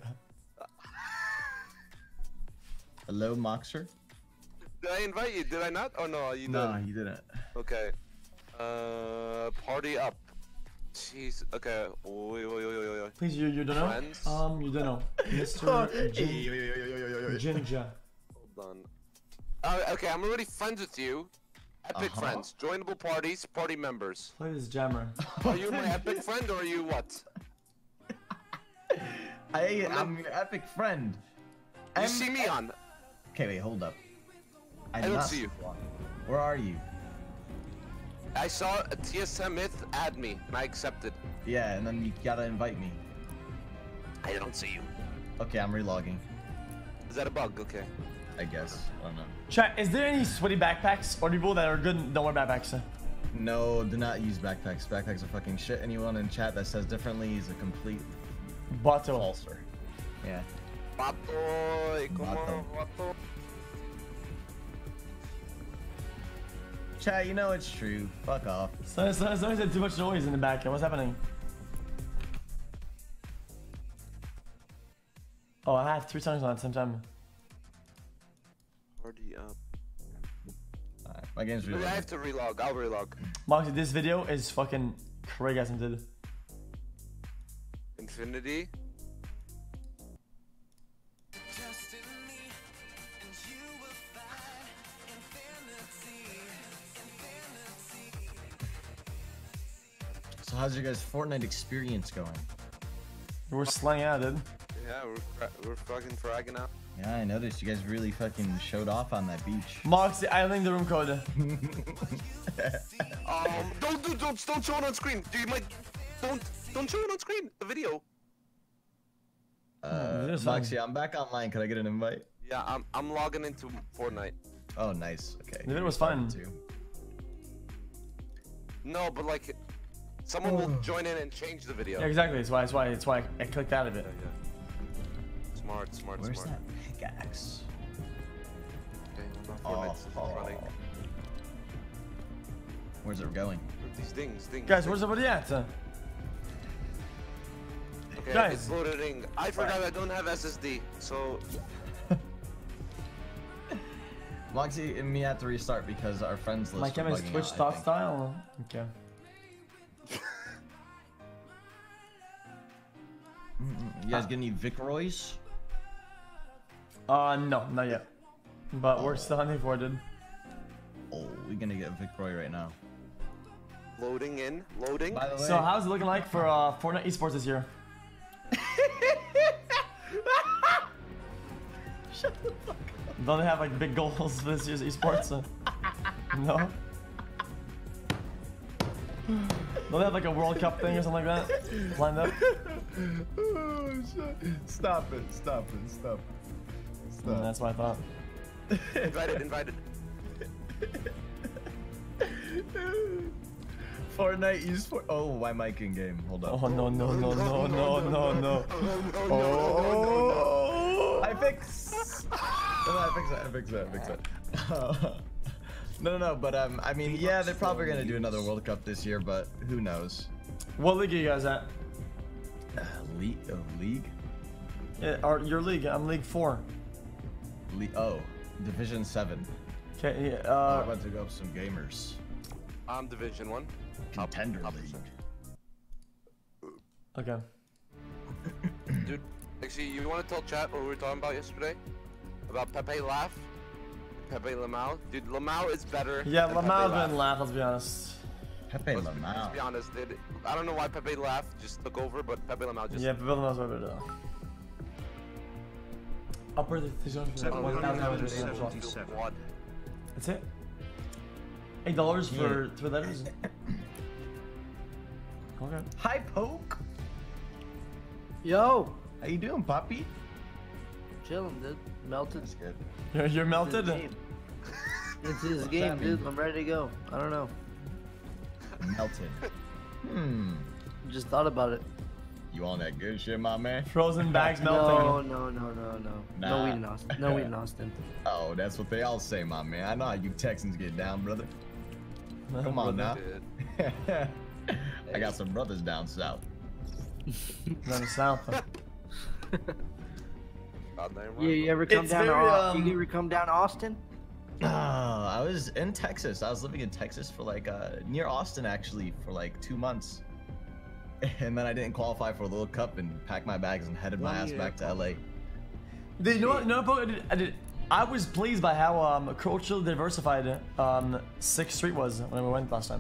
Hello, Moxer. Did I invite you? Did I not? Oh no, you didn't. you didn't. Okay. Party up. Jeez. Okay. Wait. Please, you don't know? Friends? You don't know. Mr. Ginger. Hold on. Okay, I'm already friends with you. Epic friends. Joinable parties. Party members. Play this jammer. Are you my epic friend or are you what? I'm your epic friend. You see me on. Okay, wait, hold up. I don't see you. Where are you? I saw a TSM Myth add me and I accepted. Yeah, and then you gotta invite me. I don't see you. Okay, I'm relogging. Is that a bug? Okay. I guess. I don't know. Chat, is there any sweaty backpacks or people that are good don't wear backpacks? No, do not use backpacks. Backpacks are fucking shit. Anyone in chat that says differently is a complete Bottle. falser. Yeah. Patoy, come on, Pato. Chat, you know it's true. Fuck off. Someone said too much noise in the back. What's happening? Oh, I have 3 songs on at the same time. Party up. Alright, my game's Maybe I reloading. have to relog. I'll relog. Moxie, this video is fucking crazy as did. Infinity. So how's your guys' Fortnite experience going? We're slaying out, dude. Yeah, we're fucking fragging out. Yeah, I noticed you guys really fucking showed off on that beach. Moxie, I linked the room code. Don't show it on screen. Do you might don't show it on screen. The video. Moxie, I'm back online. Can I get an invite? Yeah, I'm logging into Fortnite. Oh, nice. Okay. The video was fun. No, but like, someone will join in and change the video. Yeah, exactly. That's why I clicked out of it. Smart. Where's that pickaxe? Okay, Fortnite's running. Where's it going? These things. Guys, where's everybody at? Okay, Guys. it's loading. I forgot I don't have SSD, so Moxie and me had to restart because our friends list My was camera's bugging Twitch out, I stock think. style. Okay. You guys get any Vicroys? No, not yet. But we're still hunting for it, dude. Oh, we're gonna get Vicroy right now. loading. By the way, So how's it looking like for Fortnite esports this year? shut the fuck up. Don't they have like big goals for this year's esports? No. Don't they have like a World Cup thing or something like that lined up? Oh, shit. Stop it. That's what I thought. Invited. Fortnite esports. Oh, my mic in game. Hold up. Oh no. Oh, I fixed. No, I fix it. No, but I mean, yeah, they're probably gonna do another World Cup this year, but who knows? What league are you guys at? League? Yeah, or your league? I'm League 4. Oh, Division 7. Okay, I'm yeah, about to go up some gamers. I'm Division 1. Contender Up. League. okay. Dude, actually, you want to tell chat what we were talking about yesterday? About Pepe Laugh? Pepe Lamau? Dude, Lamau is better. Yeah, than Lamau Pepe didn't laugh, let's be honest. Pepe Let's Lamau. be honest, dude. I don't know why Pepe Laugh just took over, but Pepe Lamau just... Yeah, but Bill knows what to do. Upper the What? That's it? $8 for 3 letters? Okay. Hi, Poke. Yo, How you doing, Poppy? chilling, dude. Melted. That's good. You're melted? Into this What's game, that dude. mean? I'm ready to go. I don't know. Melted. Just thought about it. You on that good shit, my man? Frozen bags melting. No. Nah. No weed in Austin. No weed in Austin. Oh, that's what they all say, my man. I know how you Texans get down, brother. Come on now. Dude. I got some brothers down south. Down the south. Goddamn right. You ever come It's down very, to You ever come down to Austin? I was in Texas. I was living in Texas for like near Austin actually for like 2 months. And then I didn't qualify for the World Cup and packed my bags and headed my ass back to LA. You know what? No, I was pleased by how culturally diversified 6th Street was when we went last time.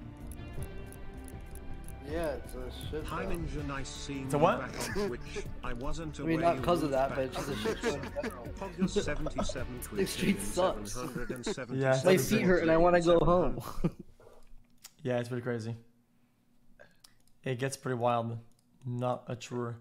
Yeah, it's a shit. Hi Ninja, nice seeing So you what? back on Twitch. I wasn't I aware mean, not you because of moved that, back but it's just a shit show in general. Pog 77 Sixth Street sucks. 777 Yeah, My feet hurt and I want to go home. Yeah, it's pretty crazy. It gets pretty wild. Not a truer.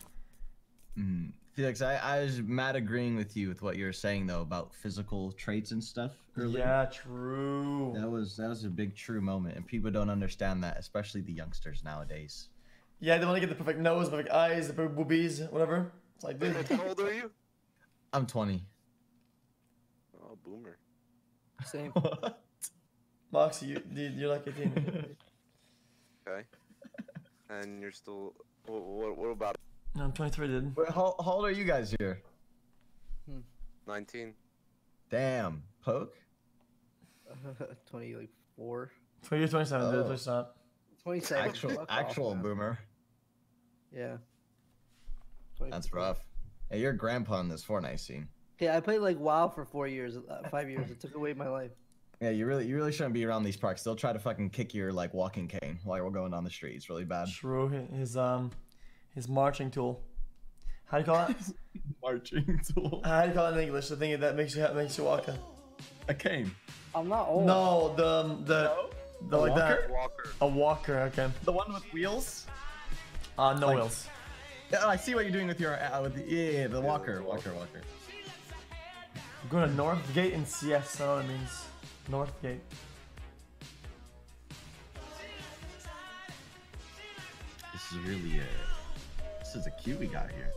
Felix, I was mad agreeing with you with what you were saying though about physical traits and stuff earlier. Yeah, true. That was a big true moment, and people don't understand that, especially the youngsters nowadays. Yeah, they want to get the perfect nose, perfect eyes, the perfect boobies, whatever. It's like, dude. How old are you? I'm 20. Oh, boomer. Same. Moxie, you're like 18. Okay. And you're still... What about No, I'm 23, dude. Wait, how old are you guys here? 19? Damn, Poke. 24. You're 27, dude. Oh. Please stop. 27. Actual Fuck off, man. boomer. Yeah. That's rough. Hey, you're grandpa in this Fortnite scene. Yeah, I played like WoW for 4 years, 5 years. It took away my life. Yeah, you really shouldn't be around these parks. They'll try to fucking kick your like walking cane while we're going down the street. It's really bad. True. His marching tool. How do you call it? Marching tool. How do you call it in English? The thing that makes you walk. A cane. I'm not old. No, the like walker? that. Walker. A walker. Okay. The one with wheels. No Like- wheels. Yeah, I see what you're doing with your the walker. Go to Northgate in CS. I know what it means. Northgate. This is really this is a queue we got here.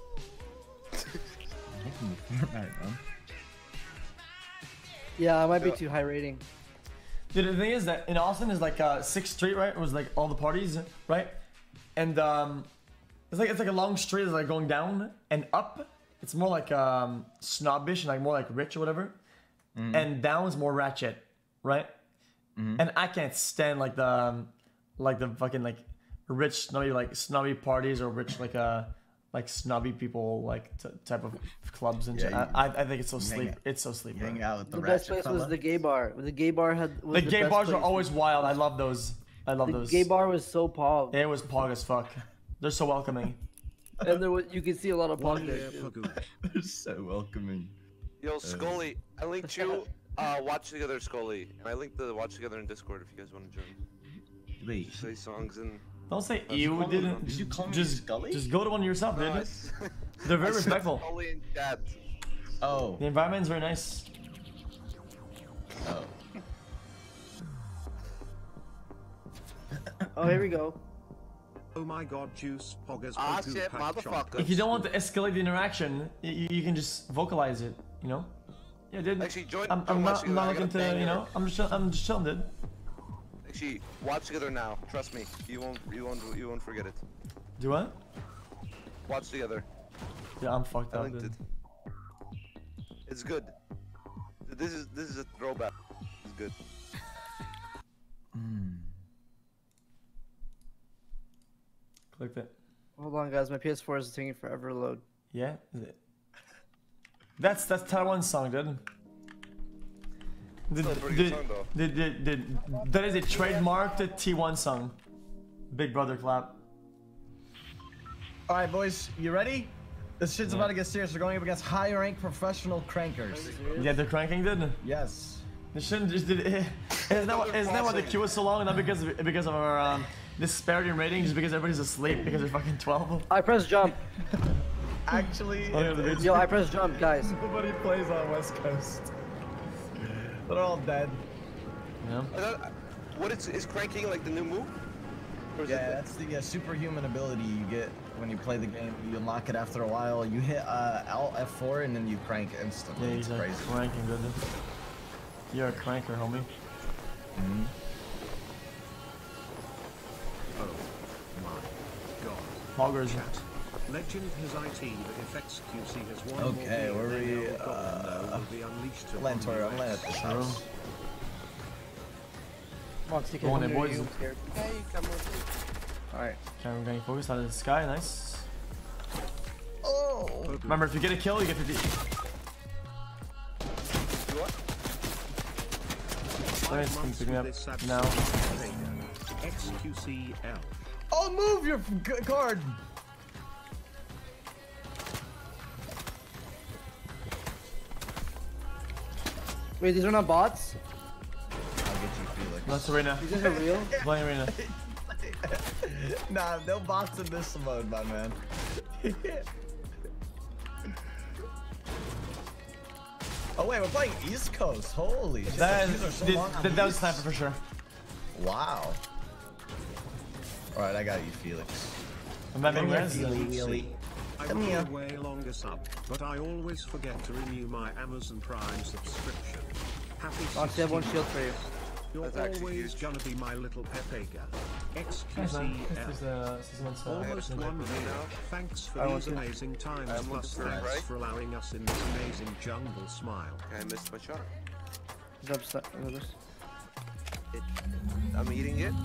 Alright, man. Yeah, I might be too high rating. Dude, the thing is that in Austin is like 6th Street, right? It was like all the parties, right? And it's like a long street that's like going down and up. It's more like snobbish and like more like rich or whatever. And down is more ratchet, right? And I can't stand like the fucking like rich snobby parties or rich like snobby people like type of clubs and shit. Yeah, I think it's so hang sleep. out- It's so sleep. Hang out with the The best ratchet place was fella. the gay bar. The gay bar had. Was The gay best bars are place. always wild. I love those. I love The those. gay bar was so pog, It was pog as fuck. They're so welcoming. and there was you could see a lot of One pog year there. too. Pagoo. They're so welcoming. Yo, Scully, I linked you. Watch Together, Scully, and I linked the Watch Together in Discord if you guys want to join. Wait. Say songs and. Don't say you ew, call me- dude. did you call me just Scully? Just go to one yourself, dude. Nice. They're very I said respectful. Scully in chat. Oh. The environment is very nice. Oh. Oh, here we go. Oh my god, Juice Poggers Ah, Pagoo shit, Pack motherfucker. Chomp. If you don't want to escalate the interaction, you can just vocalize it. You know? Yeah, dude. Actually, join- I'm join Watch not Together. I looking got a to. You banger. know? I'm just chilling, dude. Actually, watch together now. Trust me, you won't forget it. Do what? Watch together. Yeah, I'm fucked I up, linked dude. it. It's good. This is a throwback. It's good. Clicked it. Hold on, guys. My PS4 is taking forever to load. Yeah. Is it? That's Taiwan's song, dude. Still a pretty good song, though. That is a trademarked T1 song. Big Brother clap. All right, boys, you ready? This shit's about to get serious. We're going up against high-ranked professional crankers. Yeah, they're cranking, dude. Yes. They shouldn't just did it. Isn't that why the queue is so long? Not because of our disparity in rating, just because everybody's asleep because they're fucking 12. I press jump. Actually, Oh, yeah, the Yo, I press jump, guys. nobody plays on West Coast. They're all dead. Yeah. What is cranking like the new move? Or is Yeah, it that's the superhuman ability you get when you play the game. You unlock it after a while. You hit Alt F4 and then you crank instantly. Yeah, It's he's crazy. cranking, dude. You're a cranker, homie. Oh my god. Hoggers. Legend has IT that if XQC has one Okay, more where beer, we, then El Goblin will be unleashed upon Lantor, the I'm laying at West. this house. Come on, CK. Go on come in, here, boys. you scared. Hey, come on. All right. Camera getting focused out of the sky, nice. Oh! Remember, if you get a kill, you get 50. You what? Nice, 5 months pick me with up this absurd now. failure. XQCL. Oh, move your card! Wait, these are not bots? I'll get you, Felix. That's arena. These guys are real? Playing arena. Nah, no bots in this mode, my man. Oh wait, we're playing East Coast. Holy shit. That, the queues are so long on the that was East. sniper for sure. Wow. Alright, I got you, Felix. I'm not being Come here, res. Feely. I Come would here. way longer sub, but I always forget to renew my Amazon Prime subscription. Happy Roxy, I have one 16 shield for you. You're That's actually always huge. gonna be my little Pepega. Nice, man. This is XQCL. 6 months. Almost Yeah. 1 year. Thanks for I these want to. amazing times, I'm plus looking for it, thanks right? for allowing us in this amazing jungle smile. Okay, I missed my shot. Jump this. I'm eating it.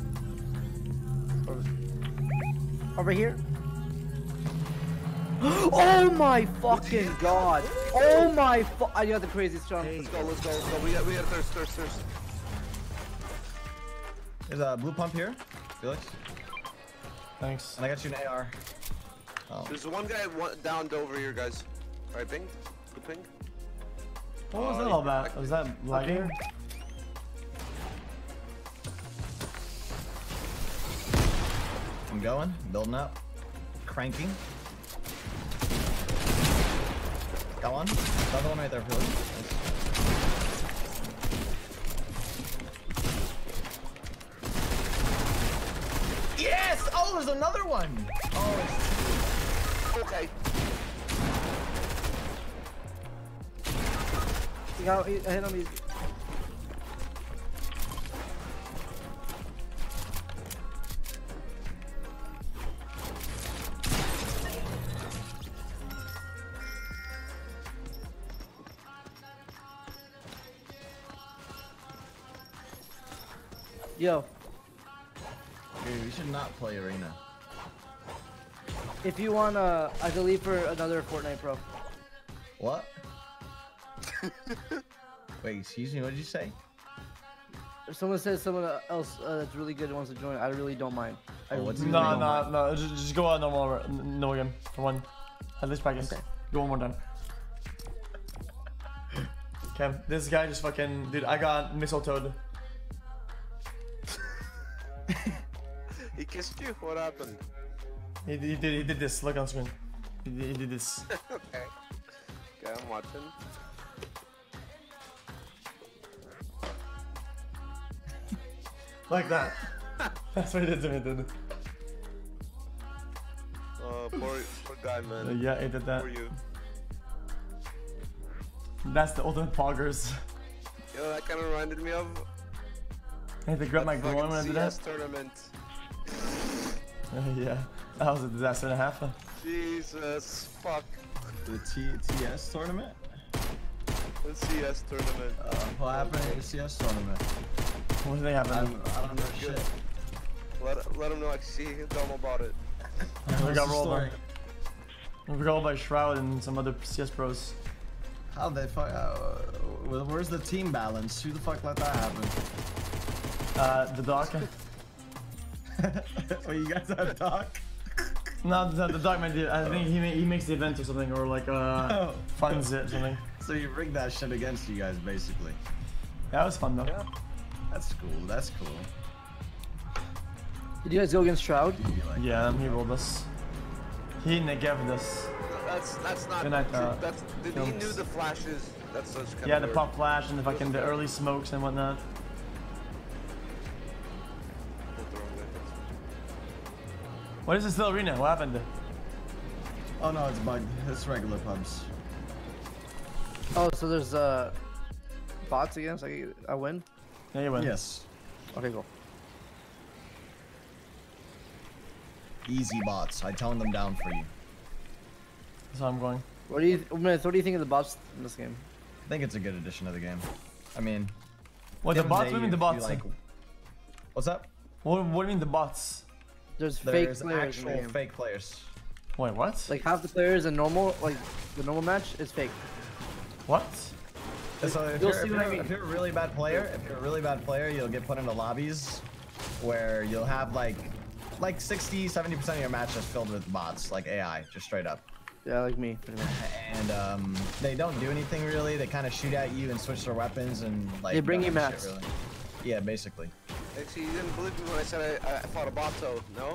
Over here. Oh my fucking god! Oh my I got the craziest jump. Let's go. We got thirst. There's a blue pump here, Felix. Thanks. And I got you an AR. Oh. There's one guy downed over here, guys. Alright, ping. Good ping. What was that all about? Was that lagging? I'm going, building up, cranking. Got one. Another one right there, Felix. Yes! Oh, there's another one! Oh, Okay. I hit him. Yo, dude, we should not play arena. if you want, I can leave for another Fortnite Pro. What? Wait, excuse me, what did you say? If someone says someone else that's really good and wants to join, I really don't mind. Oh, what's really his don't name? mind. No. Just go out no again for one. At least practice. Okay. Go one more time. Okay, this guy just fucking, dude. I got mistletoed. He kissed you? What happened? He did this. Look on screen. He did this. Okay. Okay, I'm watching. Like that. That's what he did to me, dude. Poor guy, man. Yeah, he did that. Poor you. That's the ultimate poggers. You know, that kind of reminded me of I had to grab my fucking groin when I did that. CS tournament. Yeah, that was a disaster and a half. Jesus, fuck. The TS tournament? The CS tournament. What happened at the CS tournament? What did they have? I don't know shit. Let him know I see dumb about it. We What's got the rolled story? by. We got rolled by Shroud and some other CS pros. How they fuck? Where's the team balance? Who the fuck let that happen? The doc. Oh, you guys have talk? No, the doc man did. I think he makes the event or something, or like funds it or something. So you rigged that shit against you guys, basically. That was fun though. Yeah. That's cool. That's cool. Did you guys go against Shroud? You like Yeah, he rolled us. He negaved us. That's not Good night, true. That's he films. knew the flashes. That's such kind Yeah, of the weird. pop flash and the fucking the early smokes and whatnot. What is this little arena? What happened? Oh no, it's bugged. It's regular pubs. Oh, so there's bots against. I win. Yeah, you win. Yes. Okay, cool. Easy bots. I tone them down for you. That's how I'm going. What do you think of the bots in this game? I think it's a good addition to the game. I mean, What the bots? What do you mean the bots? What's up? What do you mean the bots? There's fake There's players in the actual game. fake players. Wait, what? Like half the players in normal, like the normal match is fake. What? So if You'll you're, see what I mean. if you're a really bad player, you'll get put into lobbies where you'll have like 60, 70% of your match is filled with bots, like AI, just straight up. Yeah, like me, pretty much. And they don't do anything really. They kind of shoot at you and switch their weapons and like. They bring don't you have mats. shit, really. Yeah, basically. Actually, you didn't believe me when I said I fought a Bato, no?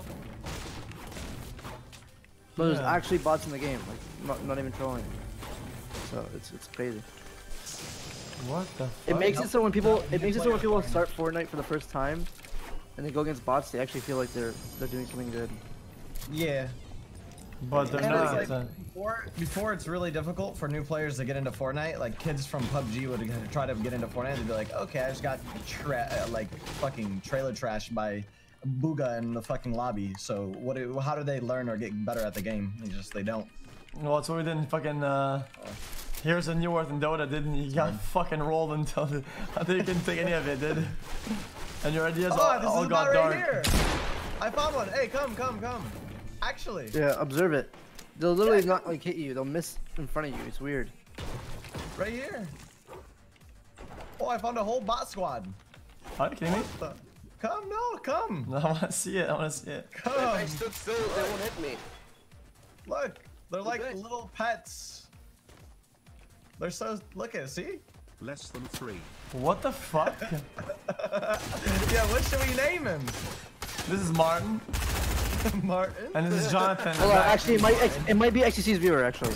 But there's Yeah. actually bots in the game, like not even trolling. So it's crazy. What the? It makes it so when people Multiplayer start Fortnite for the first time, and they go against bots, they actually feel like they're doing something good. Yeah. But they're And not. it's like, before it's really difficult for new players to get into Fortnite. Like kids from PUBG would try to get into Fortnite. They'd be like, okay, I just got like fucking trailer trashed by Booga in the fucking lobby. So how do they learn or get better at the game? They don't. Well, that's what we did in fucking. Here's a New Earth in Dota, didn't you? Got fucking rolled until you couldn't take any of it, dude. And your ideas Oh, all, this all is got about dark. right here. I found one. Hey, come. Actually. Yeah, observe it. They'll literally not like hit you. They'll miss in front of you. It's weird. Right here. Oh, I found a whole bot squad. Are you kidding me? Come, no, come. No, I want to see it. I want to see it. If Come. I stood still, they won't hit me. Look, they're like Okay. little pets. They're so, look at it, see? Less than 3. What the fuck? Yeah, what should we name him? This is Martin, Martin? and this is Jonathan. Hold on, actually, it might be XTC's viewer actually.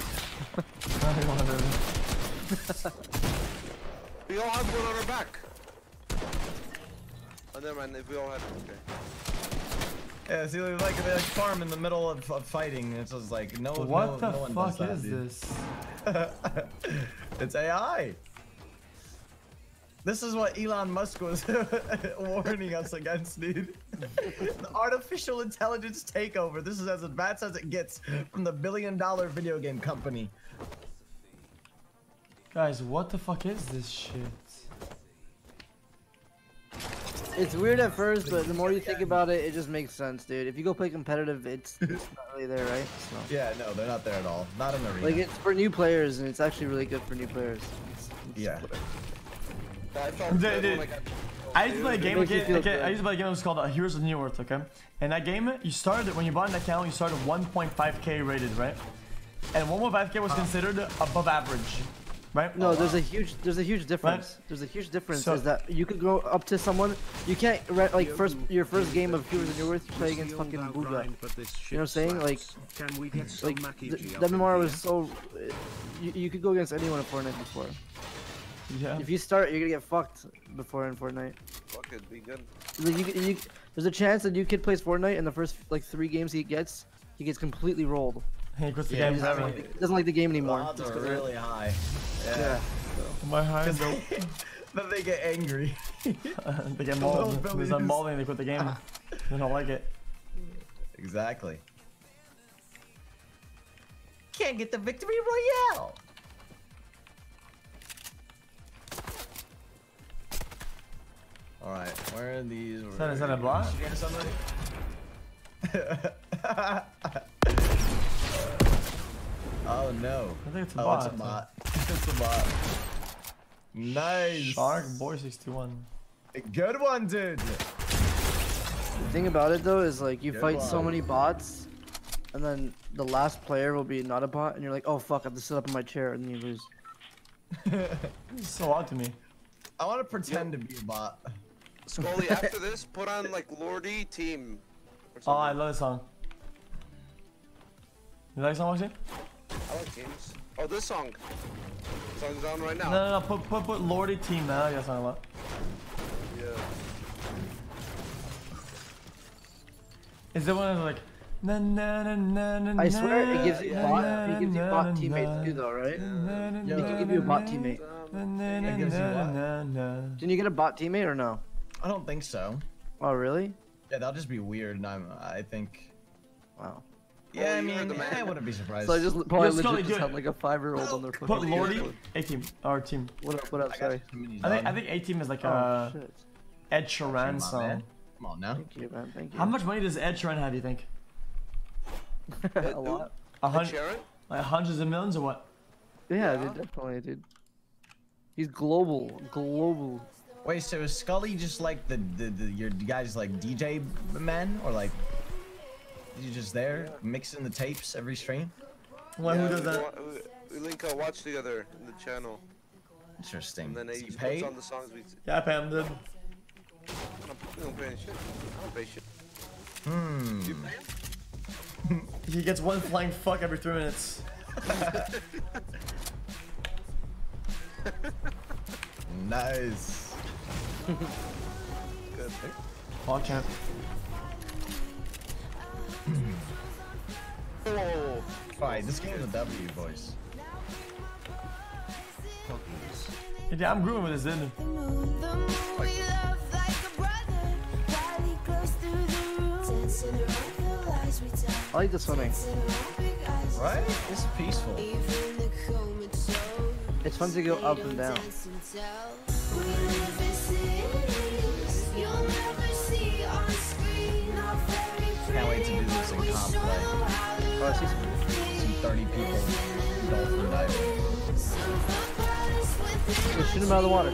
We all have one on our back. Oh, never mind. If we all have it, okay. Yeah, see, they're like farm in the middle of fighting. It's just like, no, What no the one does fuck that, is dude. this? It's AI. This is what Elon Musk was warning us against, dude. The artificial intelligence takeover. This is as advanced as it gets from the billion-dollar video game company. Guys, what the fuck is this shit? It's weird at first, but the more you think about it, it just makes sense, dude. If you go play competitive, it's not really there, right? So. Yeah, no, they're not there at all. Not in the arena. Like it's for new players, and it's actually really good for new players. Yeah. I felt Dude, good dude. when I got- I used to play a game. Makes you feel Okay, good. I used to play a game that was called Heroes of New Earth. Okay, and that game, you started when you bought an account, you started 1.5k rated, right? And 1.5k was considered above average, right? No, there's a huge difference. There's a huge difference. So- is that you could go up to someone, you can't like your first game of Heroes of New Earth, you play against fucking Booga. You know what I'm saying? Like Can we get some like Mackie the G up MMR in was here? so you could go against anyone in Fortnite before. Yeah. If you start, you're gonna get fucked before in Fortnite. Fuck it, be good. Like, there's a chance that new kid plays Fortnite and the first like 3 games he gets completely rolled. He quits the Yeah, game he's forever. like- He doesn't like the game The anymore. odds Just are 'cause of- really high. Yeah. My high, though. Then they get angry. They get little mauled. There's a billies. mauling, they quit the game. They don't like it. Exactly. Can't get the victory royale. All right, where are these? Is that a bot? Did you get somebody? Oh no. I think it's a Oh, bot. it's a bot. It's a bot. Nice. Shark Boy 61. Good one, dude. The thing about it though is like you Good fight so one. many bots, and then the last player will be not a bot, and you're like, oh fuck, I have to sit up in my chair, and then you lose. This is so odd to me. I want to pretend to be a bot. Scully, after this, put on like Lordy Team. Or Oh, I something. love this song. You like this song, Maxine? I like games. Oh, this song. This song's on right now. No, put Lordy Team, man. I like that song a lot. Yeah. Is it one that's like na na na na na? I swear it gives you yeah, bot. yeah. It gives you bot teammates too, though, right? It can give you a bot teammate. It gives you what? Didn't you get a bot teammate or no? I don't think so. Oh really? Yeah, that'll just be weird, and I think. Wow. Yeah, I you heard mean, the man. I wouldn't be surprised. So I just probably Yo, Scully, legit just do it. had like a 5-year-old on their Put fucking. Lordy A Team or Team. What up? What up? I got Sorry. some minis I on. think A Team is like Oh a shit. Ed Come Sheeran on, song. man. Come on now. Thank you, man. Thank you. How much money does Ed Sheeran have? You think? a lot. Sharon? Like hundreds of millions or what? Yeah, dude, definitely, dude. He's global. Global. Wait, so is Scully just like your guys like DJ man, or like you just there mixing the tapes every stream? Well, Yeah, who does we that? We link a watch together in the channel, Interesting. and then Is he he puts paid? on the songs we. Yeah, I pay him, dude. We don't pay any shit. I don't pay shit. Hmm. You pay him? He gets one flying fuck every 3 minutes. Nice. Good. Oh, champ. Oh, Alright, this game is a W, boys. Yeah, I'm grooving with this, dude. I like the swimming. Right? It's peaceful. It's fun to go up and down. Can't wait to do this in comp play. Oh, I see some. See 30 people dolphin diving. Just shoot him out of the water.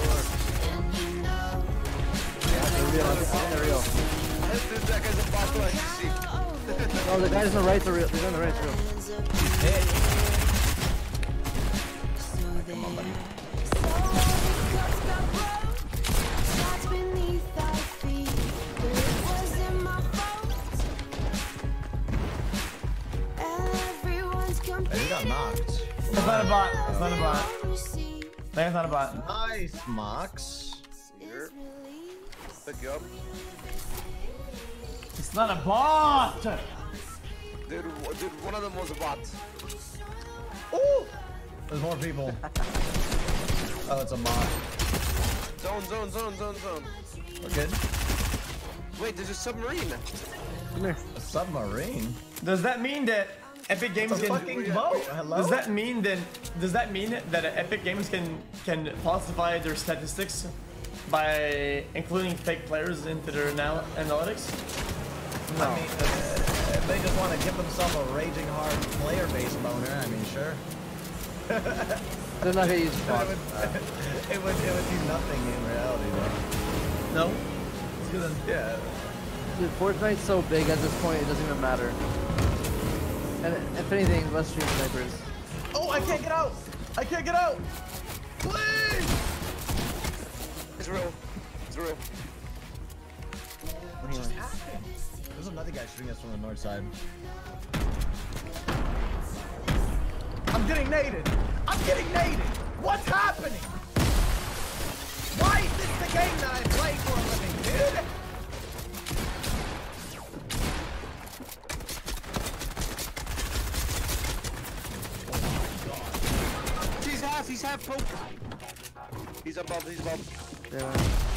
Yeah, they're real. They're real. That guy's a bot like you see. Oh, the guys on the right's are real. The guys on the right's real. Come on, buddy. Hey, you got knocked. It's not a bot. It's not a bot. That's not a bot. Nice, Mox. Here. Pick you up. It's not a bot. Dude, one of them was a bot. Ooh! There's more people. Oh, it's a mod. Zone. We're good. Wait, there's a submarine. Come here. A submarine? Does that mean that Epic Games It's a can? fucking boat. Hello? Does that mean that Epic Games can falsify their statistics by including fake players into their analytics? I mean, if they just want to give themselves a raging hard player base boner, I mean, sure. They're not gonna use bots. It would do nothing in reality, though. No. It's good. Yeah. Dude, Fortnite's so big at this point, it doesn't even matter. And if anything, less stream snipers. Oh, I can't get out! I can't get out! Please! It's real. What just happened? There's another guy shooting us from the north side. I'm getting naded! What's happening? Why is this the game that I play for a living, dude? He's half poke. He's above. Yeah.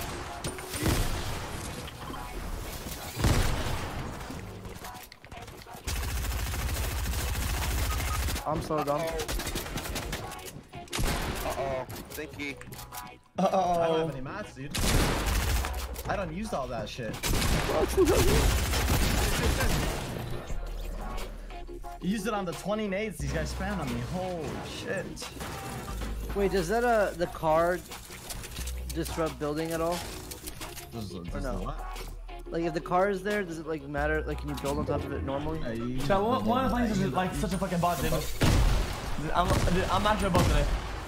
I'm so dumb. Uh-oh. Thinky. I don't have any mats, dude. I don't use all that shit. Use it on the 20 nades these guys spam on me. Holy shit. Wait, does that the car disrupt building at all? Or no? What? Like if the car is there, does it like matter? Like can you build on top of it normally? So one of the things is like such a fucking bot, dude. I'm not sure about today.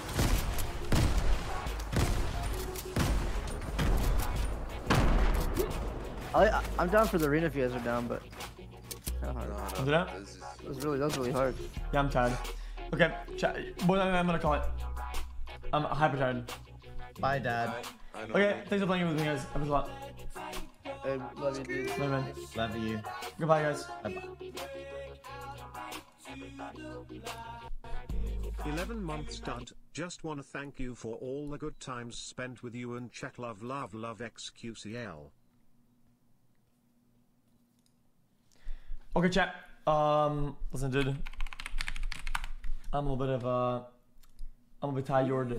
I'm down for the arena if you guys are down, but kinda hard. Do that? That was really hard. Yeah, I'm tired. Okay, boy, I'm gonna call it. I'm hyper tired. Bye, Dad. Okay, thanks for playing with me, guys. That was a lot. Hey, love you, dude. Love you, man. Love you. Goodbye, guys. Bye-bye. 11 months stud. Just wanna thank you for all the good times spent with you and chat. Love XQCL. Okay, chat. Listen, dude. I'm a little bit tired.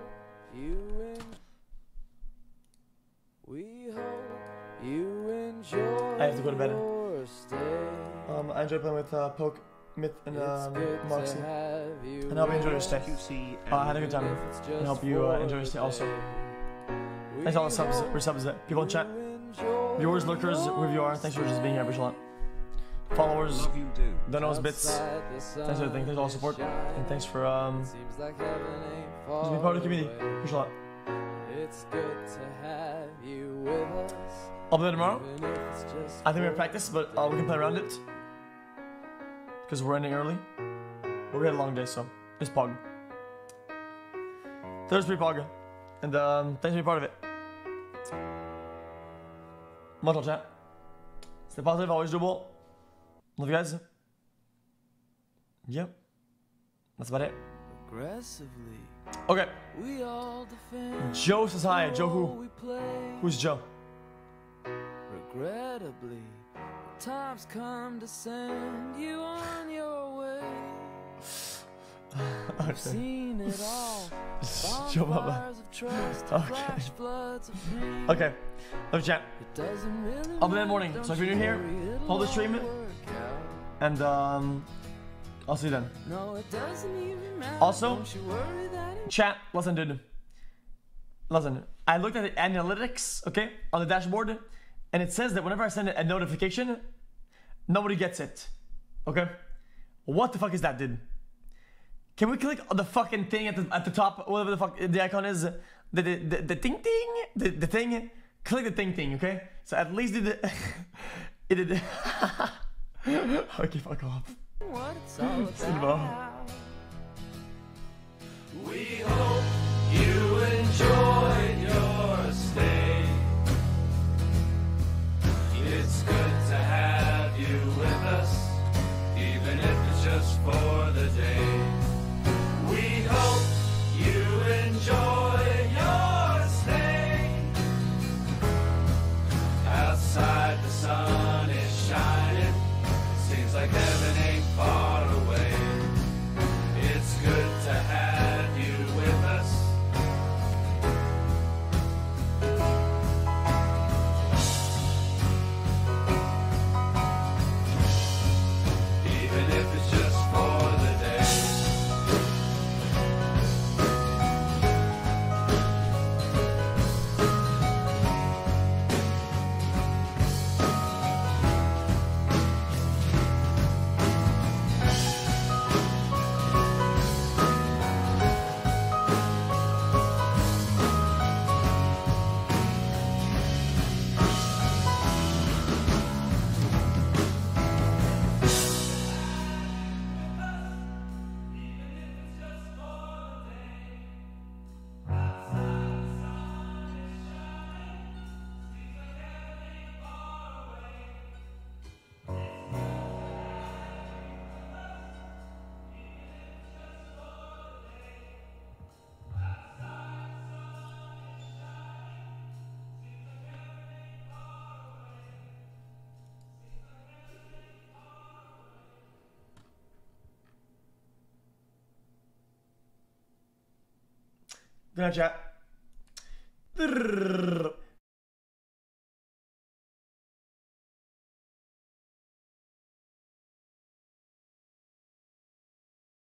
I have to go to bed. I enjoy playing with Poke, Myth, and Moxie. And I hope you enjoy your stay. I had a good time. And I hope you enjoy your stay also. Thanks to all the subs, people in chat. Viewers, lurkers, whoever you are, thanks for just being here. I appreciate a lot. Followers, Love you, dude. don't know his bits. Thanks for everything. Thanks for all the support. And thanks for just being part of the community. Appreciate a lot. It's good to have you with us. I'll be there tomorrow. I think we have practice, but we can play around it. Because we're ending early. But we had a long day, so it's Pog. Thursday Pog. And thanks for being part of it. Much love, chat. Stay positive, always doable. Love you guys. Yep. That's about it. Aggressively. Okay. We all defend. Joe says hi. Joe who? we play. Who's Joe? Regrettably, time's come to send you on your way. I've seen it all. Joe Baba. Bonfires of trust, Okay. flash floods of pain. Okay. Love you, chat. It doesn't really I'll be there in the morning. matter, So if you're new here, don't you hold the worry, stream. it'll work out. And I'll see you then. No, it doesn't even matter. Also, Don't you worry that it chat, listen, dude. Listen, I looked at the analytics, okay, on the dashboard, and it says that whenever I send a notification, nobody gets it. Okay? What the fuck is that, dude? Can we click on the fucking thing at the top, whatever the fuck the icon is? The thing, the thing. Click the thing, okay? So at least it did. Okay, fuck off. what it's all Silva. about. We hope you enjoyed your stay. It's good to have you with us, even if it's just for the day. We hope you enjoy your stay. Outside the sun is shining, seems like heaven ain't far away. It's good to have you with us. Even if it's just for the day. Good night, chat.